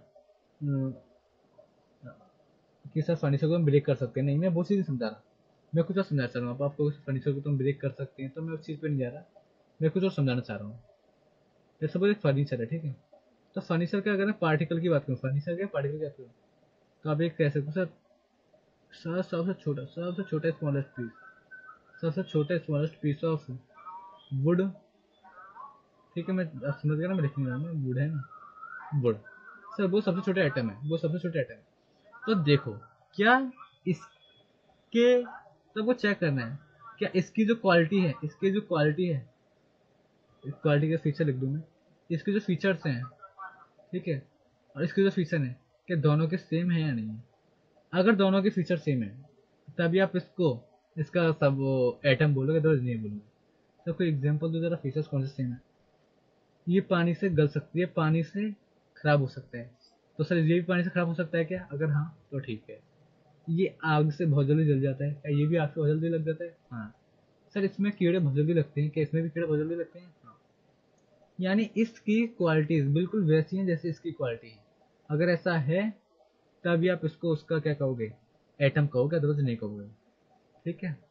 कि सर फर्नीचर को हम ब्रेक कर सकते हैं, नहीं मैं वो चीज़ समझा रहा, मैं कुछ और समझाना चाह रहा हूँ आपको, फर्नीचर को तुम ब्रेक कर सकते हैं तो मैं उस चीज़ पे नहीं जा रहा, मैं कुछ और समझाना चाह रहा हूँ। जैसे सपोज एक फर्नीचर है, ठीक है, तो फर्नीचर का अगर मैं पार्टिकल की बात करूँ, फर्नीचर के पार्टिकल की बात करूँ, तो आप एक कह सकते हो सर सर सबसे छोटा, सबसे छोटा स्मॉलेस्ट पीस, सबसे छोटा स्मॉलेस्ट पीस ऑफ वुड, ठीक है, मैं आप समझ गया ना, मैं लिखने जा रहा हूँ, वुड है ना, वुड, सर वो सबसे छोटा आइटम है, वो सबसे छोटा आइटम है। तो देखो क्या इसके, तो आपको चेक करना है क्या इसकी जो क्वालिटी है, इसकी जो क्वालिटी है, इस क्वालिटी का फीचर लिख दूं मैं, इसके जो फीचर्स हैं, ठीक है, और इसके जो फीचर है क्या दोनों के सेम है या नहीं है। अगर दोनों के फीचर सेम है तभी आप इसको, इसका सब वो एटम बोलोगे, तो नहीं बोलोगे। तो कोई एग्जांपल दो जरा, फीचर्स कौन से सेम है। ये पानी से गल सकती है, पानी से खराब हो सकता है, तो सर ये भी पानी से खराब हो सकता है क्या, अगर हाँ तो ठीक है। ये आग से बहुत जल्दी जल जाता है क्या, ये भी आग से बहुत जल्दी लग जाता है, हाँ। सर इसमें कीड़े बहुत जल्दी लगते हैं क्या, इसमें भी कीड़े बहुत जल्दी लगते हैं, हाँ। यानी इसकी क्वालिटीज बिल्कुल वैसी हैं जैसे इसकी क्वालिटी है। अगर ऐसा है तभी आप इसको उसका क्या कहोगे, एटम कहोगे, अदरवाइज नहीं कहोगे, ठीक है।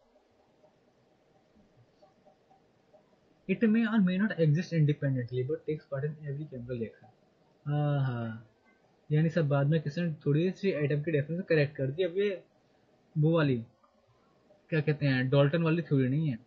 It may or may not exist independently but takes part in every chemical reaction. हाँ हाँ, यानी सब बाद में किसी ने थोड़ी सी एटम की डेफिनेशन करेक्ट कर दी। अब ये वो वाली क्या कहते हैं, डॉल्टन वाली थ्योरी नहीं है।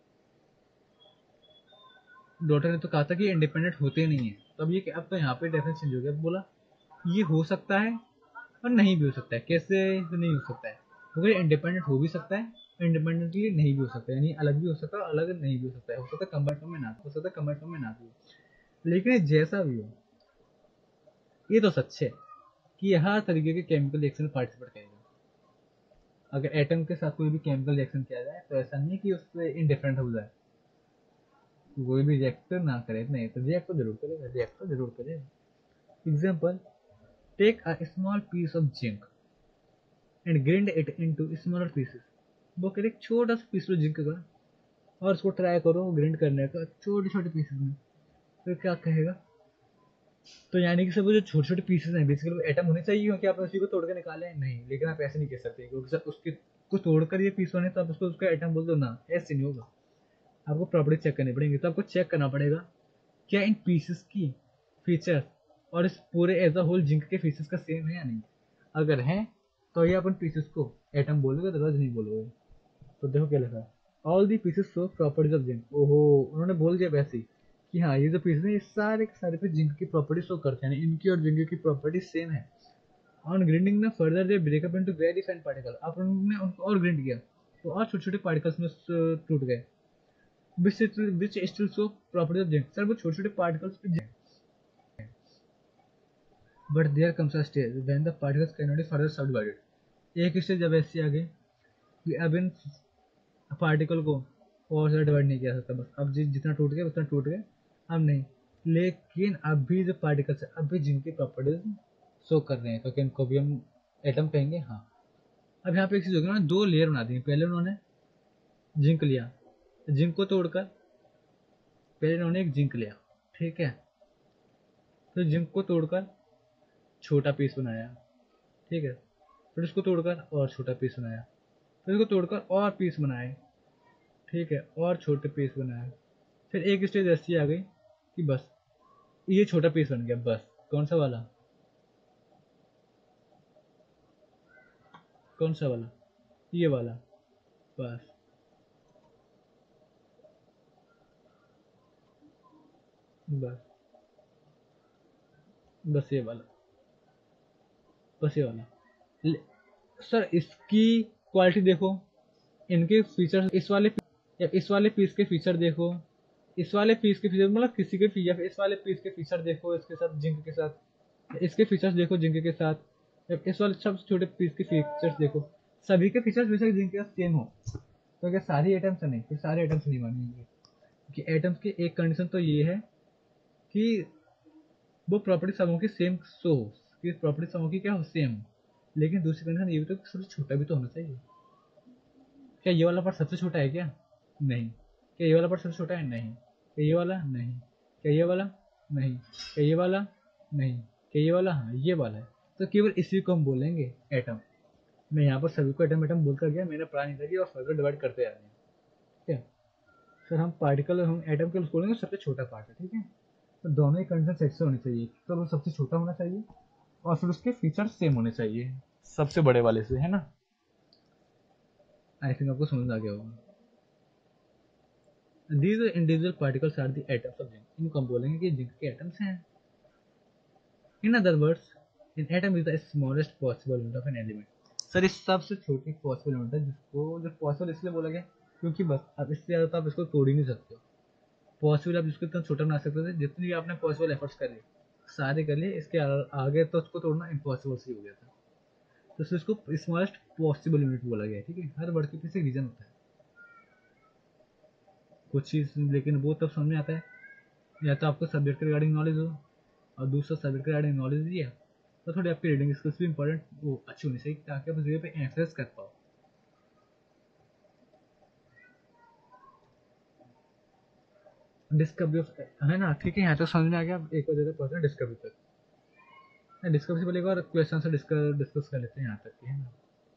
डॉल्टन ने तो कहा था कि इंडिपेंडेंट होते नहीं है, तो अब ये अब तो यहाँ पे डेफिनेशन चेंज हो गया, बोला ये हो सकता है और नहीं भी हो सकता है। कैसे तो नहीं हो सकता है, क्योंकि इंडिपेंडेंट हो भी सकता है, इंडिपेंडेंटली नहीं भी हो सकता है, यानी अलग भी हो सकता है, अलग नहीं भी हो सकता है, हो सकता है कंबाइंड फॉर्म में ना हो सकता है, कंबाइंड फॉर्म में ना भी हो। लेकिन जैसा भी हो, ये तो सच है कि ये हर तरीके के केमिकल रिएक्शन में पार्टिसिपेट करेगा। अगर एटम के साथ कोई भी केमिकल रिएक्शन किया जाए तो ऐसा नहीं कि उससे इंडिफरेंट हो जाए, कोई भी रिएक्ट ना करे, नहीं तो रिएक्ट तो जरूर करेगा, रिएक्ट तो जरूर करेगा। Example, take a small piece of zinc and grind it into smaller pieces. वो कह रहे एक छोटा सा पीस लो जिंक का और उसको ट्राई करो ग्राइंड करने का छोटे छोटे पीसेस में, तो क्या कहेगा। तो यानी कि सब जो छोटे छोटे पीसेस हैं बेसिकली एटम होने चाहिए, क्योंकि आप उसी को तोड़ के निकाले हैं नहीं, लेकिन आप ऐसे नहीं कह सकते क्योंकि सर उसके को तोड़कर ये पीस होने तो आप उसको उसका एटम बोल दो ना, ऐसे नहीं होगा। आपको प्रॉपर्टी चेक करनी पड़ेगी, तो आपको चेक करना पड़ेगा क्या इन पीसेस की फीचर्स और इस पूरे एज अ होल जिंक के फीचर्स का सेम है या नहीं। अगर है तो ये अपन पीसेस को एटम बोलोगे, अदरवाइज नहीं बोलोगे। तो देखो क्या लिखा है, all the pieces show properties of zinc. ओहो, उन्होंने बोल दिया वैसे ही कि हाँ ये जो पीसेस है ये सारे के सारे पे जिंक की प्रॉपर्टी शो करते हैं, इनकी और जिंक की प्रॉपर्टी सेम है। ऑन ग्राइंडिंग ना further they break up into very fine particle. अब उन्होंने उनको और ग्राइंड किया तो और छोटे छोटे पार्टिकल्स में टूट गए, which still which still show properties of zinc। Sir वो छोटे छोटे पार्टिकल्स पे zinc, but there comes a stage when the particles cannot be further subdivided। एक स्टेज जब ऐसी आ गई कि अब इन पार्टिकल को और से डिवाइड नहीं किया सकता, बस अब जि, जितना टूट गया उतना टूट गया, अब नहीं। लेकिन अब भी जो पार्टिकल्स है अब भी जिनकी प्रॉपर्टीज शो कर रहे हैं, क्योंकि इनको भी हम एटम कहेंगे, हाँ। अब यहाँ पे एक चीज होगी ना, दो लेयर बना दी। पहले उन्होंने जिंक लिया, जिंक को तोड़कर पहले उन्होंने एक जिंक लिया, ठीक है, फिर जिंक को तोड़कर छोटा पीस बनाया, ठीक है, फिर उसको तोड़कर और छोटा पीस बनाया, फिर उसको तोड़कर और पीस बनाए, ठीक है, और छोटे पीस बनाए। फिर एक स्टेज ऐसी आ गई कि बस ये छोटा पीस बन गया, बस। कौन सा वाला, कौन सा वाला, ये वाला, बस बस बस ये वाला, बस ये वाला। ले- सर इसकी क्वालिटी देखो, इनके फीचर, इस वाले या इस वाले पीस के फीचर देखो, इस वाले पीस के फीचर मतलब किसी के फीचर, इस वाले पीस के फीचर देखो इसके साथ जिंक के साथ, इसके फीचर्स देखो जिंक के साथ, या इस वाले सबसे छोटे पीस के फीचर्स देखो, सभी के फीचर्स बेशक जिंक के साथ सेम हो, तो क्या सारी एटम्स नहीं, फिर सारे एटम्स नहीं मानेंगे। कि एटम्स की एक कंडीशन तो ये है कि वो प्रॉपर्टी सबों की सेम सो हो, कि प्रॉपर्टी सबों की क्या हो, सेम हो। लेकिन दूसरी कंडीशन ये भी तो सबसे छोटा भी तो होना चाहिए। क्या ये वाला पार्ट सबसे छोटा है क्या, नहीं। क्या ये वाला पार्ट सबसे छोटा है, नहीं। क्या ये वाला, नहीं। क्या ये वाला, नहीं। क्या ये वाला, नहीं। क्या ये वाला, हाँ ये वाला है। तो केवल इसी को हम बोलेंगे एटम। मैं यहाँ पर सभी को एटम एटम बोलकर गया, मैंने पढ़ा नहीं था कि और फर्दर डिवाइड करते आ रहे हैं, ठीक है। सर हम पार्टिकल, हम एटम के बोलेंगे सबसे छोटा पार्ट है, ठीक है। तो दोनों ही कंडीशन सेट से होनी चाहिए, तो वो सबसे छोटा होना चाहिए और फिर उसके फीचर सेम होने चाहिए सबसे बड़े वाले से, है ना। आई थिंक आपको समझ आ गया होगा। These individual particles are the atoms of zinc। इनको हम बोलेंगे कि जिंक के एटम्स हैं। In other words, an atom is the smallest possible unit of an element। Sir इस सबसे छोटी पॉसिबल लिमिट है, जिसको जो पॉसिबल इसलिए बोला गया क्योंकि बस अब इससे ज़्यादा तो आप इसको तोड़ ही नहीं सकते हो। पॉसिबल आप जिसको इतना छोटा बना सकते थे, जितनी भी आपने पॉसिबल एफर्ट्स करे सारे कर लिए, इसके आगे तो उसको तोड़ना इम्पॉसिबल सी हो गया था। तो इसलिए इसको स्मॉलेस्ट पॉसिबल यूनिट बोला गया है। ठीक है, हर वर्ड के पीछे रीजन होता है कुछ चीज़, लेकिन वो तब समझ में आता है या तो आपको सब्जेक्ट के रिगार्डिंग नॉलेज हो, और दूसरा सब्जेक्ट के रिगार्डिंग नॉलेज भी है, तो थोड़ी आपकी रीडिंग स्किल्स भी इंपॉर्टेंट वो अच्छी होनी चाहिए ताकि आप उस जगह पे एनालाइज कर पाओ। डिस्कवरी ऑफ है ना, ठीक है, यहाँ तक समझ में आ गया। एक और जगह पहुंचना डिस्कवरी तक। डिस्कवरी से पहले एक और क्वेश्चन से डिस्कस डिस्कस कर लेते हैं यहाँ तक, है ना।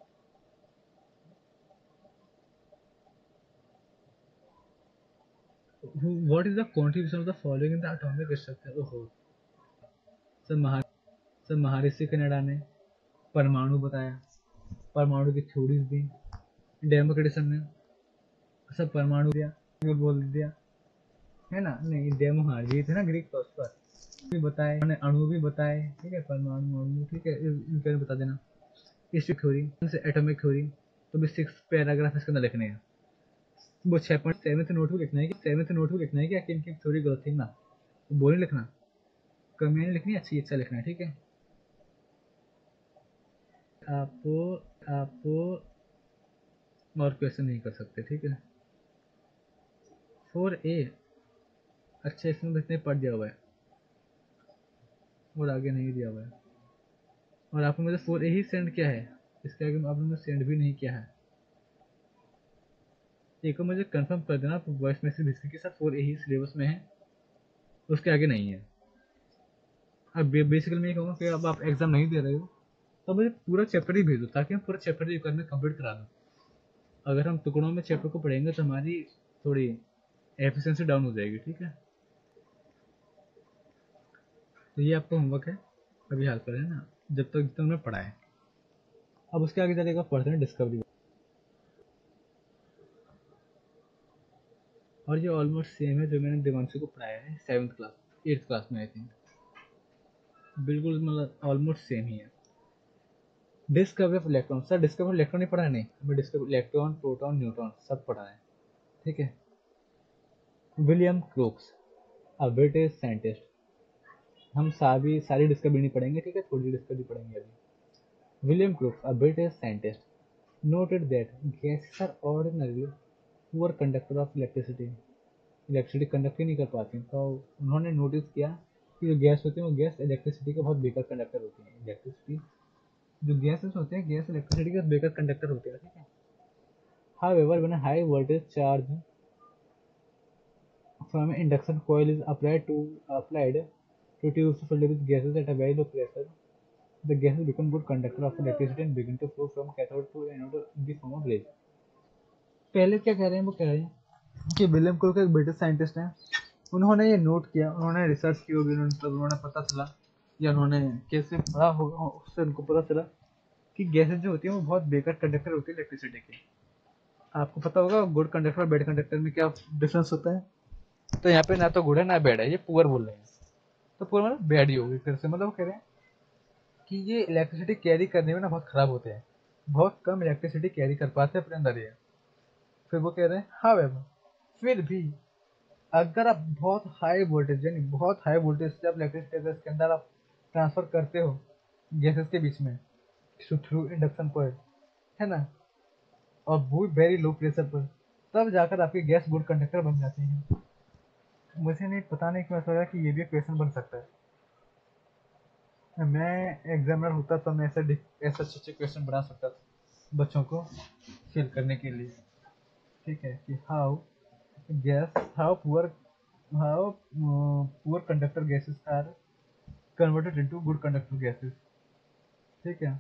What is the contribution of the following in the atomic structure? ओहो सर महा सर महर्षि कनाडा ने परमाणु बताया, परमाणु की थ्योरीज दी। डेमोक्रेटिसन ने सब परमाणु दिया, बोल दिया, है ना। नहीं, डेमो हाँ ये थे ना ग्रीक फिलोसफर, भी बताए उन्होंने, अणु भी बताए, ठीक है, परमाणु अणु, ठीक है, इनके बता देना। इसकी थ्योरी से एटॉमिक थ्योरी, तो भी सिक्स पैराग्राफ इसके अंदर लिखने हैं। वो छः पॉइंट सेवन नोट भी लिखना है कि सेवन नोट भी लिखना है कि इनकी थ्योरी गलत थी ना, वो बोल नहीं लिखना, कमियाँ नहीं लिखनी, अच्छी अच्छा लिखना है, ठीक है। आपको आपको और क्वेश्चन नहीं कर सकते, ठीक है। फोर ए, अच्छा इसमें भी इतने पढ़ दिया हुआ है और आगे नहीं दिया हुआ है, और आपने मुझे फोर ए ही सेंड किया है, इसके आगे आपने मुझे सेंड भी नहीं किया है। एक मुझे कंफर्म कर देना, वॉइस मैसेज हिस्ट्री के साथ फोर ए ही सिलेबस में है, उसके आगे नहीं है। अब बेसिकली मैं ये कहूँगा कि अब आप एग्जाम नहीं दे रहे हो तो मुझे पूरा चैप्टर ही भेजो, ताकि हम पूरा चैप्टर ही में कंप्लीट करा दूँ। अगर हम टुकड़ों में चैप्टर को पढ़ेंगे तो हमारी थोड़ी एफिशिएंसी डाउन हो जाएगी, ठीक है। तो ये आपका होमवर्क है अभी हाल कर, है ना, जब तक जितना हमने पढ़ा है। अब उसके आगे चलेगा पढ़ते हैं डिस्कवरी, और ये ऑलमोस्ट सेम है जो मैंने देवांशु को पढ़ाया है सेवन्थ क्लास एट्थ क्लास में, आई थिंक, बिल्कुल मतलब ऑलमोस्ट सेम ही है। Discovery of electron, sir discovery electron ही पढ़ा है? नहीं, हमें डिस्कवरी इलेक्ट्रॉन, प्रोटॉन, न्यूट्रॉन सब पढ़ा है, ठीक है। William Crookes, a British scientist, हम सारी सारी डिस्कवरी नहीं पढ़ेंगे, ठीक है, थोड़ी डिस्कवरी पढ़ेंगे अभी। William Crookes, a British scientist, noted that gases are ordinarily poor conductor of electricity, electricity conduct ही नहीं कर पाती। तो उन्होंने नोटिस किया कि जो गैस होती है वो गैस इलेक्ट्रिसिटी के बहुत बेकार कंडक्टर होती है। इलेक्ट्रिसिटी जो गैसेस होते हैं, गैस इलेक्ट्रिसिटी के बेकार कंडक्टर होते हैं, ठीक है। However, when a high voltage charge from an induction coil is applied to applied to tubes filled with gases at a very low pressure, the gases become good conductor of electricity and begin to flow from cathode to anode in the form of rays. पहले क्या कह रहे हैं, वो कह रहे हैं कि विलियम क्रोक एक ब्रिटिश साइंटिस्ट हैं, उन्होंने ये नोट किया, उन्होंने रिसर्च की होगी, उन्होंने तब उन्होंने पता चला या उन्होंने कैसे पढ़ा होगा, उससे उनको पता चला कि गैसेज जो होती हैं वो बहुत बेकार कंडक्टर होती है इलेक्ट्रिसिटी के। आपको पता होगा गुड कंडक्टर और बैड कंडक्टर में क्या डिफरेंस होता है। तो यहाँ पे ना तो गुड है ना बैड है, ये पुअर बोल रहे हैं, तो पुअर मतलब बैड ही होगी फिर से, मतलब वो कह रहे हैं कि ये इलेक्ट्रिसिटी कैरी करने में ना बहुत खराब होते हैं, बहुत कम इलेक्ट्रिसिटी कैरी कर पाते हैं अपने अंदर ये। फिर वो कह रहे हैं हाउएवर, फिर भी अगर आप बहुत हाई वोल्टेज यानी बहुत हाई वोल्टेज से आप इलेक्ट्रिसिटी अगर इसके अंदर आप ट्रांसफर करते हो गैसेस के बीच में थ्रू इंडक्शन कॉइल, है ना, और वो वेरी लो प्रेशर पर, तब जाकर आपकी गैस गुड कंडक्टर बन जाती है। मुझे नहीं पता नहीं क्यों ऐसा लगा कि ये भी क्वेश्चन बन सकता है। मैं एग्जामिनर होता तो मैं ऐसा ऐसा अच्छे अच्छे क्वेश्चन बना सकता था बच्चों को फिल करने के लिए, ठीक है, कि how gas how poor how poor conductor gases are converted into good conductor gases, ठीक है।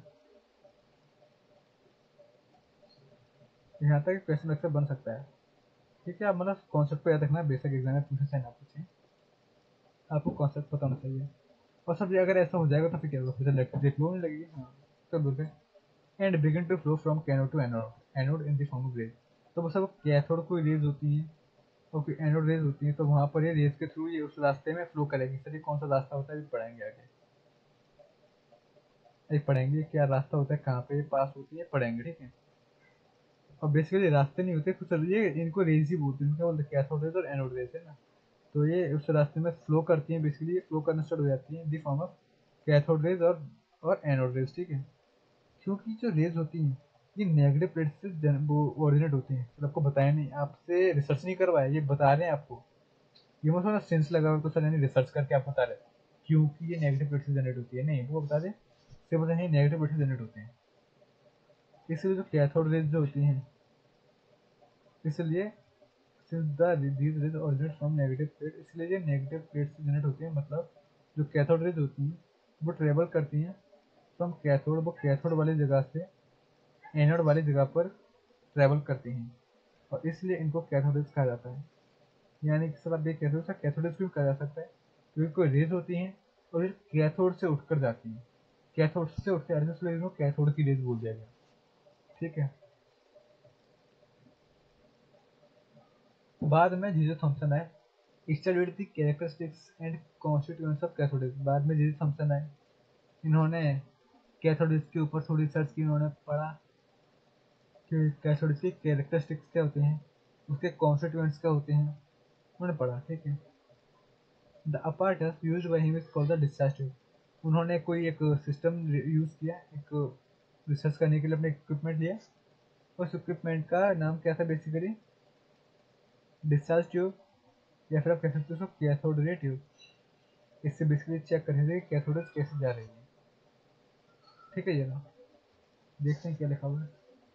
यहाँ तक क्वेश्चन अक्सर बन सकता है, ठीक है। आप मतलब कॉन्सेप्ट को याद रखना, बेसिक एग्जाम में पूछे चाहे ना पूछे, आपको कॉन्सेप्ट पता होना चाहिए। और सब अगर ऐसा हो जाएगा तो फिर क्या होगा, फिर इलेक्ट्रिसिटी फ्लो होने लगेगी, हाँ सब दूर पे। And begin to flow from cathode to anode anode in the form of rays, तो वो सब कैथोड कोई रेज होती है और फिर एनोड रेज होती है, तो वहाँ पर ये रेज के थ्रू ये उस रास्ते में फ्लो करेगी। सर ये कौन सा रास्ता होता है अभी पढ़ाएंगे आगे। एक पढ़ेंगे क्या रास्ता होता है, कहाँ पे पास होती है, पढ़ेंगे, ठीक है। और बेसिकली रास्ते नहीं होते कुछ, ये इनको रेज ही बोलते हैं, क्या बोलते हैं, कैथोड रेज और एनोड रेज है ना। तो ये उस रास्ते में फ्लो करती हैं, बेसिकली ये फ्लो करना स्टार्ट हो जाती है in the form of cathode rays और और एनोड रेज, ठीक है। क्योंकि जो रेज होती हैं ये नेगेटिव प्लेट से जन- वो ओरिजिनेट होती हैं। सर आपको बताया नहीं, आपसे रिसर्च नहीं करवाया, ये बता रहे हैं आपको। ये मत थोड़ा सेंस लगा हुआ तो सर यानी रिसर्च करके आप बता रहे हैं क्योंकि ये नेगेटिव प्लेट से जनरेट होती है, नहीं वो बता दें से बता नहीं नेगेटिव प्लेट से जनरेट होते हैं। इसलिए जो कैथोड रेज जो होती हैं, इसलिए since the these rays originate from negative plate, इसलिए ये नेगेटिव प्लेट से जनरेट होती है। मतलब जो कैथोड रेज होती हैं वो ट्रेवल करती हैं फ्रॉम कैथोड, वो कैथोड वाली जगह से एनोड वाली जगह पर ट्रेवल करती हैं, और इसलिए इनको कैथोड रेज कहा जाता है। यानी कि सर आप ये कहते हो सर कैथोड रेज क्यों कहा जा सकता है, क्योंकि कोई रेज होती हैं और ये कैथोड से उठकर जाती हैं, कैथोड से उठ के आते हैं, इसलिए इनको कैथोड की रेज बोल दिया गया, ठीक है। बाद में जीजस थॉमसन आए, studied the characteristics and constituents of cathode rays. बाद में जीजस थॉमसन आए, इन्होंने कैथोड रेज के ऊपर थोड़ी रिसर्च की, इन्होंने पढ़ा कि कैथोड रेज की कैरेक्टरिस्टिक्स क्या होते हैं, उसके कॉन्स्टिट्यूएंट्स क्या होते हैं, उन्होंने पढ़ा, ठीक है। The apparatus used by him is called the discharge tube। उन्होंने कोई एक सिस्टम यूज किया, एक रिसर्च करने के लिए अपने इक्विपमेंट लिया, उस इक्विपमेंट का नाम क्या था बेसिकली, डिस्चार्ज ट्यूब, या फिर आप कह सकते हो कैथोड रे ट्यूब। इससे बेसिकली चेक कर रहे थे कि कैथोड रेज कैसे जा रही है, ठीक है। ये ना देखते हैं क्या लिखा हुआ है।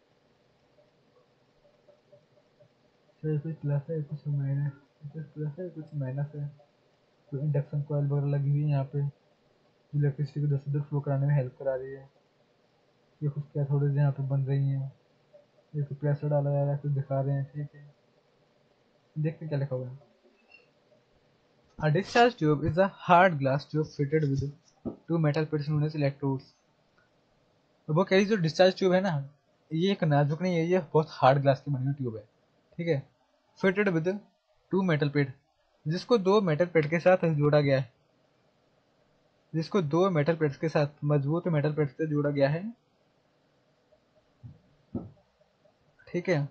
सर कुछ प्लस है कुछ माइनस, कुछ प्लस है कुछ माइनस है। तो इंडक्शन कॉइल वगैरह लगी हुई है यहाँ पे, इलेक्ट्रिसिटी को दस इधर फ्लो कराने में हेल्प करा रही है। ये कुछ कैथोड यहाँ पे बन रही हैं, ये कुछ प्रेशर डाला जा रहा है, कुछ दिखा रहे हैं, ठीक है। देखते क्या लिखा हुआ है। A discharge tube is a hard glass tube fitted with two metal plates known as electrodes। तो वो कह रही जो डिस्चार्ज ट्यूब है ना, ये एक नाजुक नहीं है, ये बहुत हार्ड ग्लास की बनी हुई ट्यूब है, ठीक है। Fitted with two metal plate, जिसको दो मेटल प्लेट के साथ जोड़ा गया है, जिसको दो मेटल प्लेट्स के साथ मजबूत मेटल प्लेट से जोड़ा गया है, ठीक है।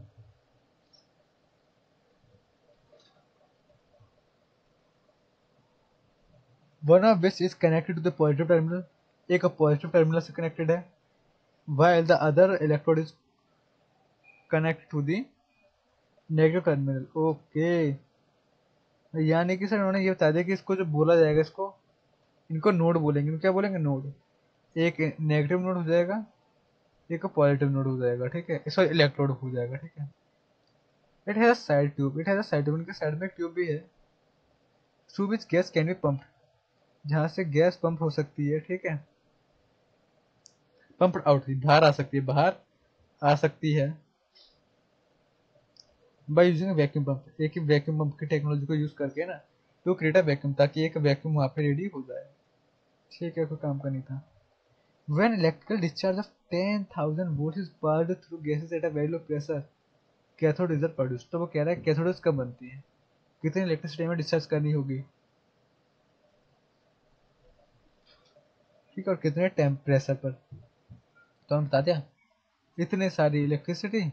One of which is connected to the positive terminal, एक पॉजिटिव टर्मिनल से कनेक्टेड है, while the other electrode is connected to the negative terminal, okay. यानी कि सर उन्होंने ये बता दिया कि इसको जो बोला जाएगा, इसको इनको नोड बोलेंगे, क्या बोलेंगे, नोड। एक नेगेटिव नोड हो जाएगा, एक पॉजिटिव नोड हो जाएगा, ठीक है, सॉरी इलेक्ट्रोड हो जाएगा, ठीक है। It has a side tube, it has a side tube, इनके साइड में एक ट्यूब भी है, through which gas can be pump, जहाँ से गैस पंप हो सकती है, ठीक है। पंप आउट, बाहर आ सकती है, बाहर आ सकती है बाय यूजिंग वैक्यूम पंप, एक ही वैक्यूम पंप की टेक्नोलॉजी को यूज करके ना, टू क्रिएट अ वैक्यूम, ताकि एक वैक्यूम वहाँ पे रेडी हो जाए, ठीक है, कोई काम का नहीं था। When electrical discharge of ten thousand volts is passed through gases at a very low pressure, cathode is produced। तो वो कह रहा है कैथोड कब बनती है, कितनी इलेक्ट्रिसिटी में डिस्चार्ज करनी होगी, ठीक है, और कितने टेम्परेचर पर। तो हम बता दिया, इतने सारी इलेक्ट्रिसिटी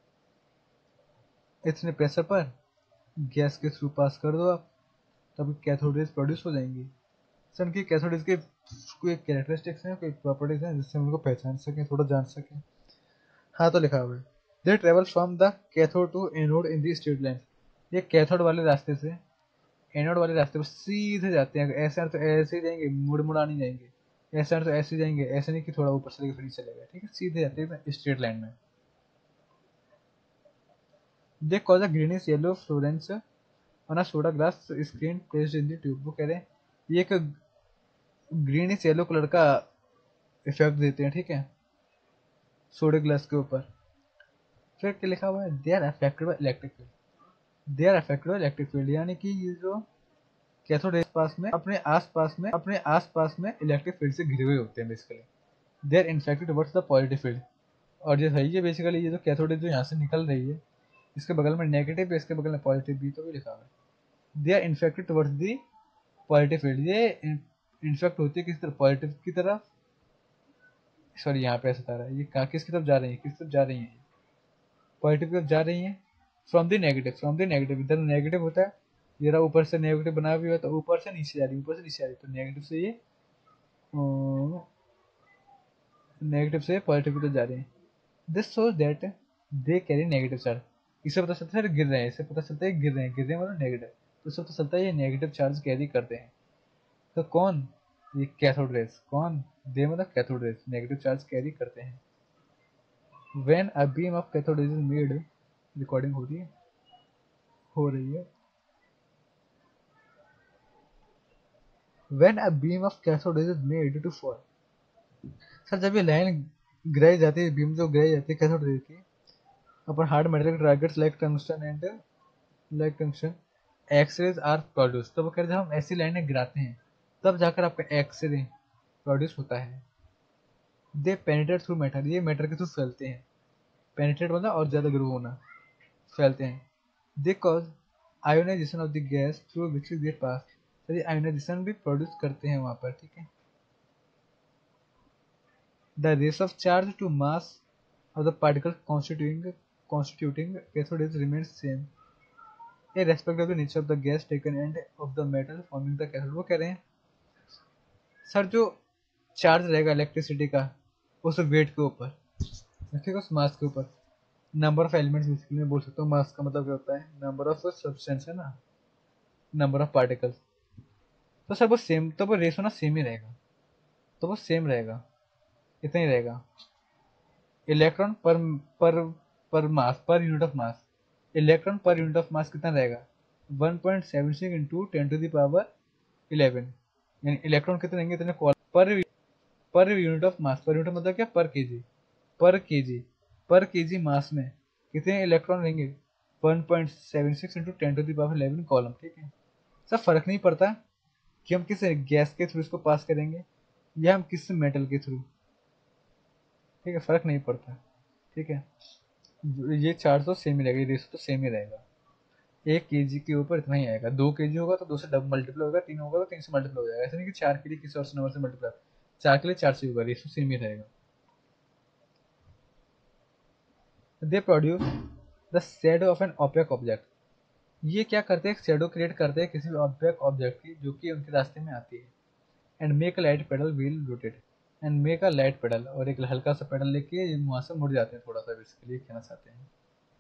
इतने प्रेशर पर गैस के थ्रू पास कर दो आप, तब कैथोड रेज प्रोड्यूस हो जाएंगी। सर की कैथोड रेज के कोई कैरेक्टरिस्टिक्स हैं, कोई प्रॉपर्टीज हैं जिससे हम उनको पहचान सकें, थोड़ा जान सकें। हाँ तो लिखा हुआ है, they travel from the cathode to anode in the straight line. ये कैथोड वाले रास्ते से एनोड वाले रास्ते पर सीधे जाते हैं, ऐसे तो ऐसे ही जाएंगे, मुड़ मुड़ा नहीं जाएंगे, ऐसे तो ऐसे ही जाएंगे, ऐसे नहीं कि थोड़ा ऊपर से लेके फिर नीचे चलेगा, ठीक है, सीधे जाते हैं स्ट्रेट लाइन में। They cause a greenish yellow fluorescence on a soda glass screen placed in the tube. वो कह रहे हैं ये एक ग्रीनिश येलो कलर का इफेक्ट देते हैं, ठीक है, सोडा ग्लास के ऊपर। फिर क्या लिखा हुआ है, they are affected by electric field, they are affected by electric field, यानी कि ये जो कैथोड रेज पास में अपने आसपास में अपने आसपास में इलेक्ट्रिक फील्ड से घिरे हुए होते हैं basically, they are infected towards the positive field. और ये सही है बेसिकली, ये जो कैथोड रेज जो यहाँ से निकल रही है, इसके बगल में नेगेटिव है, इसके बगल में पॉजिटिव भी, तो भी लिखा हुआ है they are infected towards the positive field. ये इन्फेक्ट होती है किस तरफ, पॉजिटिव की तरफ, सॉरी यहाँ पे ऐसा बता रहा है, ये कहाँ किसकी तरफ जा रही है, किस तरफ जा रही है, पॉजिटिव की तरफ जा रही है, from the negative, from the negative, इधर नेगेटिव होता है, ये रहा ऊपर से नेगेटिव बना भी हुआ तो ऊपर से नीचे जा रही है, ऊपर से नीचे जा रही है, तो नेगेटिव से ये नेगेटिव से पॉजिटिव की तरफ जा रही है। This shows that they carry negative charge, इससे पता चलता है गिर रहे हैं, इससे पता चलता है गिर रहे हैं, गिर रहे हैं मतलब नेगेटिव, तो इससे पता चलता है ये नेगेटिव चार्ज कैरी करते हैं। तो कौन, ये कैथोड रेज, कौन, दे मतलब cathode rays negative charge carry करते हैं। When a beam of cathode rays is made, recording हो रही है, हो रही है। When a beam of cathode rays is made to fall, sir जब ये लाइन गिराई जाती है, बीम जो गिराई जाती है कैथोड रेज की अपन hard metal targets like tungsten and like tungsten, X rays are produce, तो वो कहते हैं हम ऐसी लाइनें गिराते हैं तब जाकर आपका एक्सरे प्रोड्यूस होता है। दे पेनिट्रेट थ्रू मैटर, ये मैटर के थ्रू फैलते हैं, पेनिट्रेट मतलब और ज़्यादा ग्रो होना, फैलते हैं। They cause ionisation of the gas through which they pass, तो ये आयोनाइजेशन भी प्रोड्यूस करते हैं वहाँ पर, ठीक है। The ratio of charge to mass of the particle constituting constituting cathode rays remains same irrespective of the nature of the gas taken and of the metal forming the cathode। वो कह रहे हैं सर जो charge रहेगा electricity का उस wait के ऊपर, ठीक है, उस मास के ऊपर, नंबर ऑफ एलिमेंट्स बेसिकली मैं बोल सकता हूँ, मास का मतलब क्या होता है, नंबर ऑफ सब्सटेंस है ना, नंबर ऑफ पार्टिकल्स, तो सर वो सेम, तो वो रेशो ना सेम ही रहेगा, तो वो सेम रहेगा, इतना ही रहेगा। इलेक्ट्रॉन पर पर per mass, per unit of mass, electron per unit of mass कितना रहेगा, one point seven six into ten to the power eleven, यानी इलेक्ट्रॉन कितने रहेंगे इतने पर पर unit of mass, per unit मतलब क्या, पर केजी, पर केजी, पर केजी मास में कितने इलेक्ट्रॉन रहेंगे, one point seven six into ten to the power eleven coulomb, ठीक है। सब फर्क नहीं पड़ता कि हम किस गैस के थ्रू इसको पास करेंगे या हम किस मेटल के थ्रू, ठीक है, फर्क नहीं पड़ता, ठीक है। ये चार्ज तो सेम ही रहेगा, रेशो तो सेम ही रहेगा, एक केजी के ऊपर इतना ही आएगा, दो केजी होगा तो दो से डबल मल्टीप्लाई होगा, तीन होगा तो तीन से मल्टीप्लाई हो जाएगा, ऐसा नहीं कि चार के लिए किसी और से नंबर से मल्टीप्लाई, चार के लिए चार से होगा, रेशो सेम ही रहेगा। They produce the shadow of an object object, ये क्या करते हैं, शेडो क्रिएट करते हैं किसी भी ऑब्जेक्ट ऑब्जेक्ट की जो कि उनके रास्ते में आती है। And make a light pedal wheel rotate, and make a light pedal, और एक हल्का सा पेडल लेके वहां से मुड़ जाते हैं थोड़ा सा, इसके लिए कहना चाहते हैं।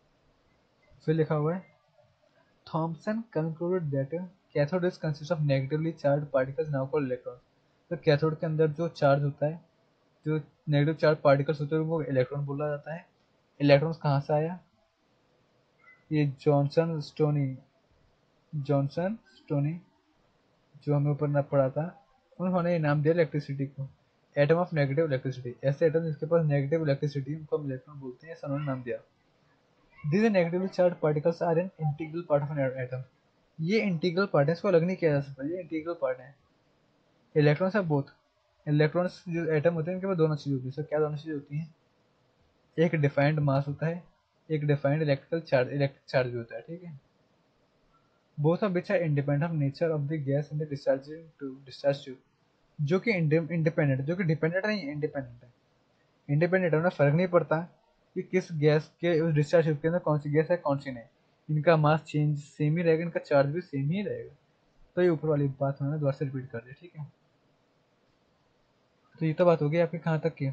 फिर लिखा हुआ है Thomson concluded that cathode is consist of negatively charge particles now called electron, तो कैथोड के अंदर जो चार्ज होता है, जो नेगेटिव चार्ज पार्टिकल्स होते हैं वो इलेक्ट्रॉन बोला जाता है। इलेक्ट्रॉन्स कहाँ से आया, ये जॉनसन स्टोनी, जॉनसन स्टोनी जो हमें ऊपर न पढ़ा था, उन्होंने ये नाम दिया इलेक्ट्रिसिटी को, एटम ऑफ नेगेटिव इलेक्ट्रिसिटी, ऐसे एटम जिसके पास नेगेटिव इलेक्ट्रिसिटी उनको हम इलेक्ट्रॉन बोलते हैं, ऐसा उन्होंने नाम दिया। These negatively charged particles are an integral part of an atom, ये इंटीग्रल पार्ट है, इसको अलग नहीं किया जा सकता, ये इंटीग्रल पार्ट है। इलेक्ट्रॉन्स है बोथ, इलेक्ट्रॉन्स जो एटम होते हैं इनके पास दोनों चीज़ होती है, सर क्या दोनों चीज़ होती हैं, एक डिफाइंड मास होता है, एक defined electrical charge, electric charge भी होता है, ठीक है। Both of which are independent of nature of the gas in the discharging tube, discharge tube, जो कि इंडिपेंडेंट, जो कि डिपेंडेंट नहीं है, इंडिपेंडेंट है, इंडिपेंडेंट है, उन्हें फर्क नहीं पड़ता कि किस गैस के उस डिस्चार्ज ट्यूब के अंदर कौन सी गैस है कौन सी नहीं, इनका मास चेंज सेम ही रहेगा, इनका चार्ज भी सेम ही रहेगा। तो ये ऊपर वाली बात उन्होंने दोबारा से रिपीट कर दी, ठीक है। तो ये तो बात हो गई आपकी कहाँ तक की,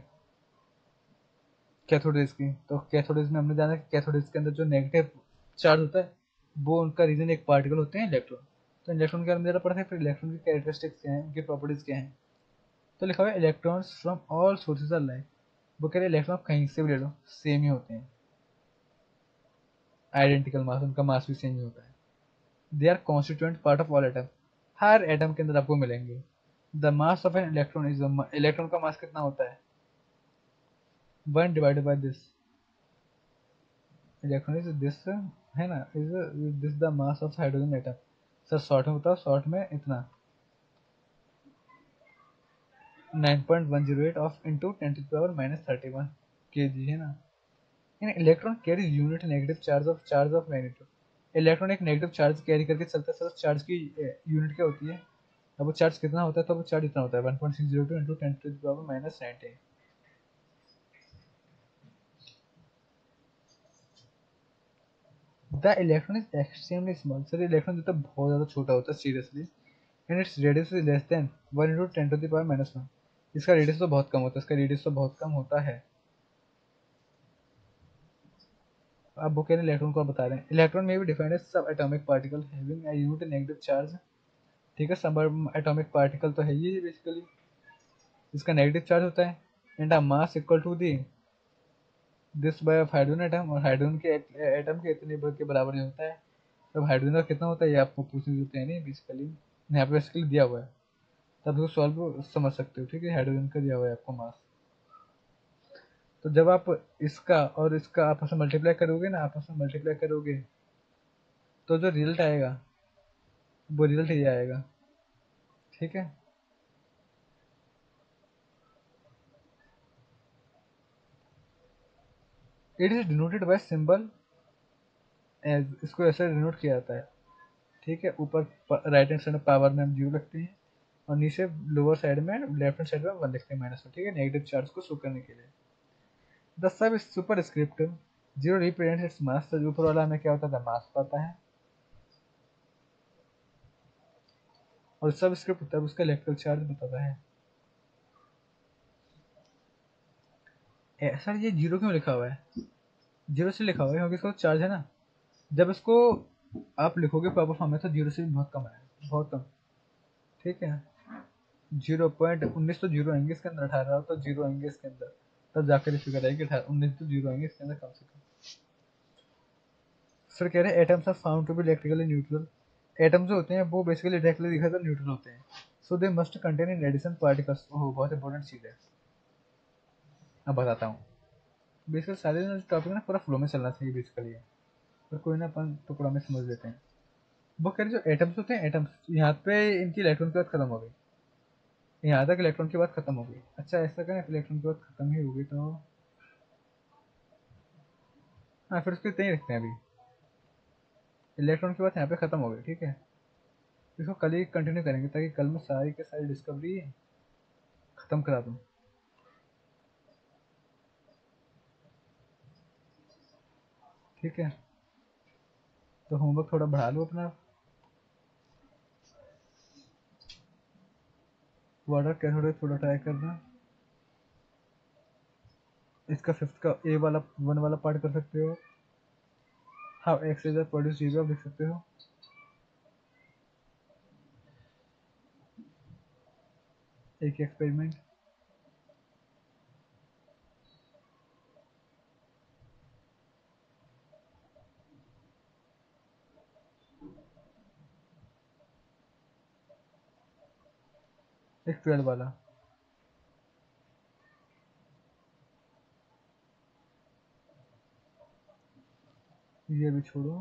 कैथोड रेज की। तो कैथोड रेज में हमने जाना कि कैथोड रेज के अंदर जो नेगेटिव चार्ज होता है वो उनका रीजन एक पार्टिकल होते हैं इलेक्ट्रॉन, तो इलेक्ट्रॉन के बारे में ज़रा पढ़ते हैं, फिर इलेक्ट्रॉन की कैरेक्टरिस्टिक्स क्या हैं, उनकी प्रॉपर्टीज क्या हैं। तो लिखा हुआ है electrons from all sources are like, वो कह रहे हैं इलेक्ट्रॉन कहीं से भी ले लो सेम ही होते हैं, आइडेंटिकल मास, उनका मास भी सेम ही होता है। They are constituent part of all atom, हर एटम के अंदर आपको मिलेंगे। The mass of an electron is, electron का मास कितना होता है, one divided by this, electron is this है ना, is this the mass of hydrogen atom, sir short में बताओ, शॉर्ट में इतना nine point one zero eight of into ten to power minus thirty one K G है ना। इन electron carry unit negative charge of charge of magnitude, electron एक negative charge carry करके चलता है, सर चार्ज की unit क्या होती है, अब वो चार्ज कितना होता है, तो वो चार्ज इतना होता है one point six zero two into ten to power minus nineteen, the electron is extremely small. Sir electron जो तो बहुत ज़्यादा छोटा होता है seriously, and its radius is less than one into ten to the power minus one. इसका रेडियस तो बहुत कम होता है, इसका रेडियस तो बहुत कम होता है। अब वो कह रहे हैं इलेक्ट्रॉन को आप बता रहे हैं, इलेक्ट्रॉन में भी defined as sub atomic particle having a unit negative charge. ठीक है, सब एटॉमिक पार्टिकल तो है ये बेसिकली, इसका नेगेटिव चार्ज होता है, and a mass equal to the this by of hydrogen atom, और हाइड्रोजन के एटम के इतने के बराबर ही होता है। तब हाइड्रोजन का कितना होता है ये आपको पूछने की जरूरत है नहीं, बेसिकली यहाँ पे बेसिकली दिया हुआ है, तब उसको सॉल्व समझ सकते हो। ठीक है, हाइड्रोजन का दिया हुआ है आपको मास। तो जब आप इसका और इसका आपस में मल्टीप्लाई करोगे ना, आपस में मल्टीप्लाई करोगे तो जो रिजल्ट आएगा वो रिजल्ट ये आएगा। ठीक है, it is denoted by symbol as, इसको ऐसे डिनोट किया जाता है। ठीक है, ऊपर राइट हैंड साइड में पावर में हम जीरो रखते हैं, और नीचे लोअर साइड में लेफ्ट हैंड साइड में वन लिखते हैं माइनस वन। ठीक है, नेगेटिव चार्ज को शो करने के लिए। The sub superscript zero represents its mass, तो ऊपर वाला हमें क्या होता था, मास पाता है, और सब स्क्रिप्ट होता है उसका इलेक्ट्रिकल चार्ज बताता है। ए, सर ये जीरो क्यों लिखा हुआ है, जीरो से लिखा हुआ है क्योंकि इसका चार्ज है ना, जब इसको आप लिखोगे प्रॉपर फॉर्म में तो जीरो से भी बहुत कम है, बहुत कम। ठीक है, जीरो पॉइंट उन्नीस तो जीरो आएंगे इसके अंदर, अठारह तो जीरो आएंगे इसके अंदर, तब जाकर ये फिगर आएगी अठारह उन्नीस तो जीरो आएंगे इसके अंदर कम से कम। सर कह रहे हैं atoms are found to be electrically neutral. Atom जो होते हैं वो बेसिकली डायरेक्टली दिखा तो न्यूट्रल होते हैं, so they must contain in addition particles. Oh बहुत इंपॉर्टेंट चीज़ है, अब बताता हूँ। बेसिकली सारे टॉपिक ना पूरा फ्लो में चलना चाहिए बेसिकली, पर कोई ना अपन टुकड़ा में समझ लेते हैं। वो कह रहे जो एटम्स होते हैं, एटम्स यहाँ पे इनकी इलेक्ट्रॉन की बात खत्म हो गई, यहाँ तक इलेक्ट्रॉन की बात खत्म हो गई। अच्छा ऐसा करें, इलेक्ट्रॉन की बात खत्म ही होगी तो हाँ फिर उसको इतना ही रखते हैं अभी, इलेक्ट्रॉन की बात यहाँ पे खत्म हो गई। ठीक है, इसको कल ही कंटिन्यू करेंगे ताकि कल में सारी के सारी डिस्कवरी खत्म करा दूँ। ठीक है, तो होमवर्क थोड़ा बढ़ा लो अपना, वाटर कैथोड थोड़ा ट्राई करना। इसका फिफ्थ का ए वाला वन वाला पार्ट कर सकते हो, हाँ एक्स इज प्रोड्यूस जीरो लिख सकते हो। एक एक्सपेरिमेंट, एक ट्वेल्व वाला, ये भी छोड़ो,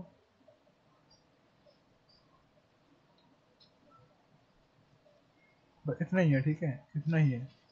बस इतना ही है। ठीक है, इतना ही है।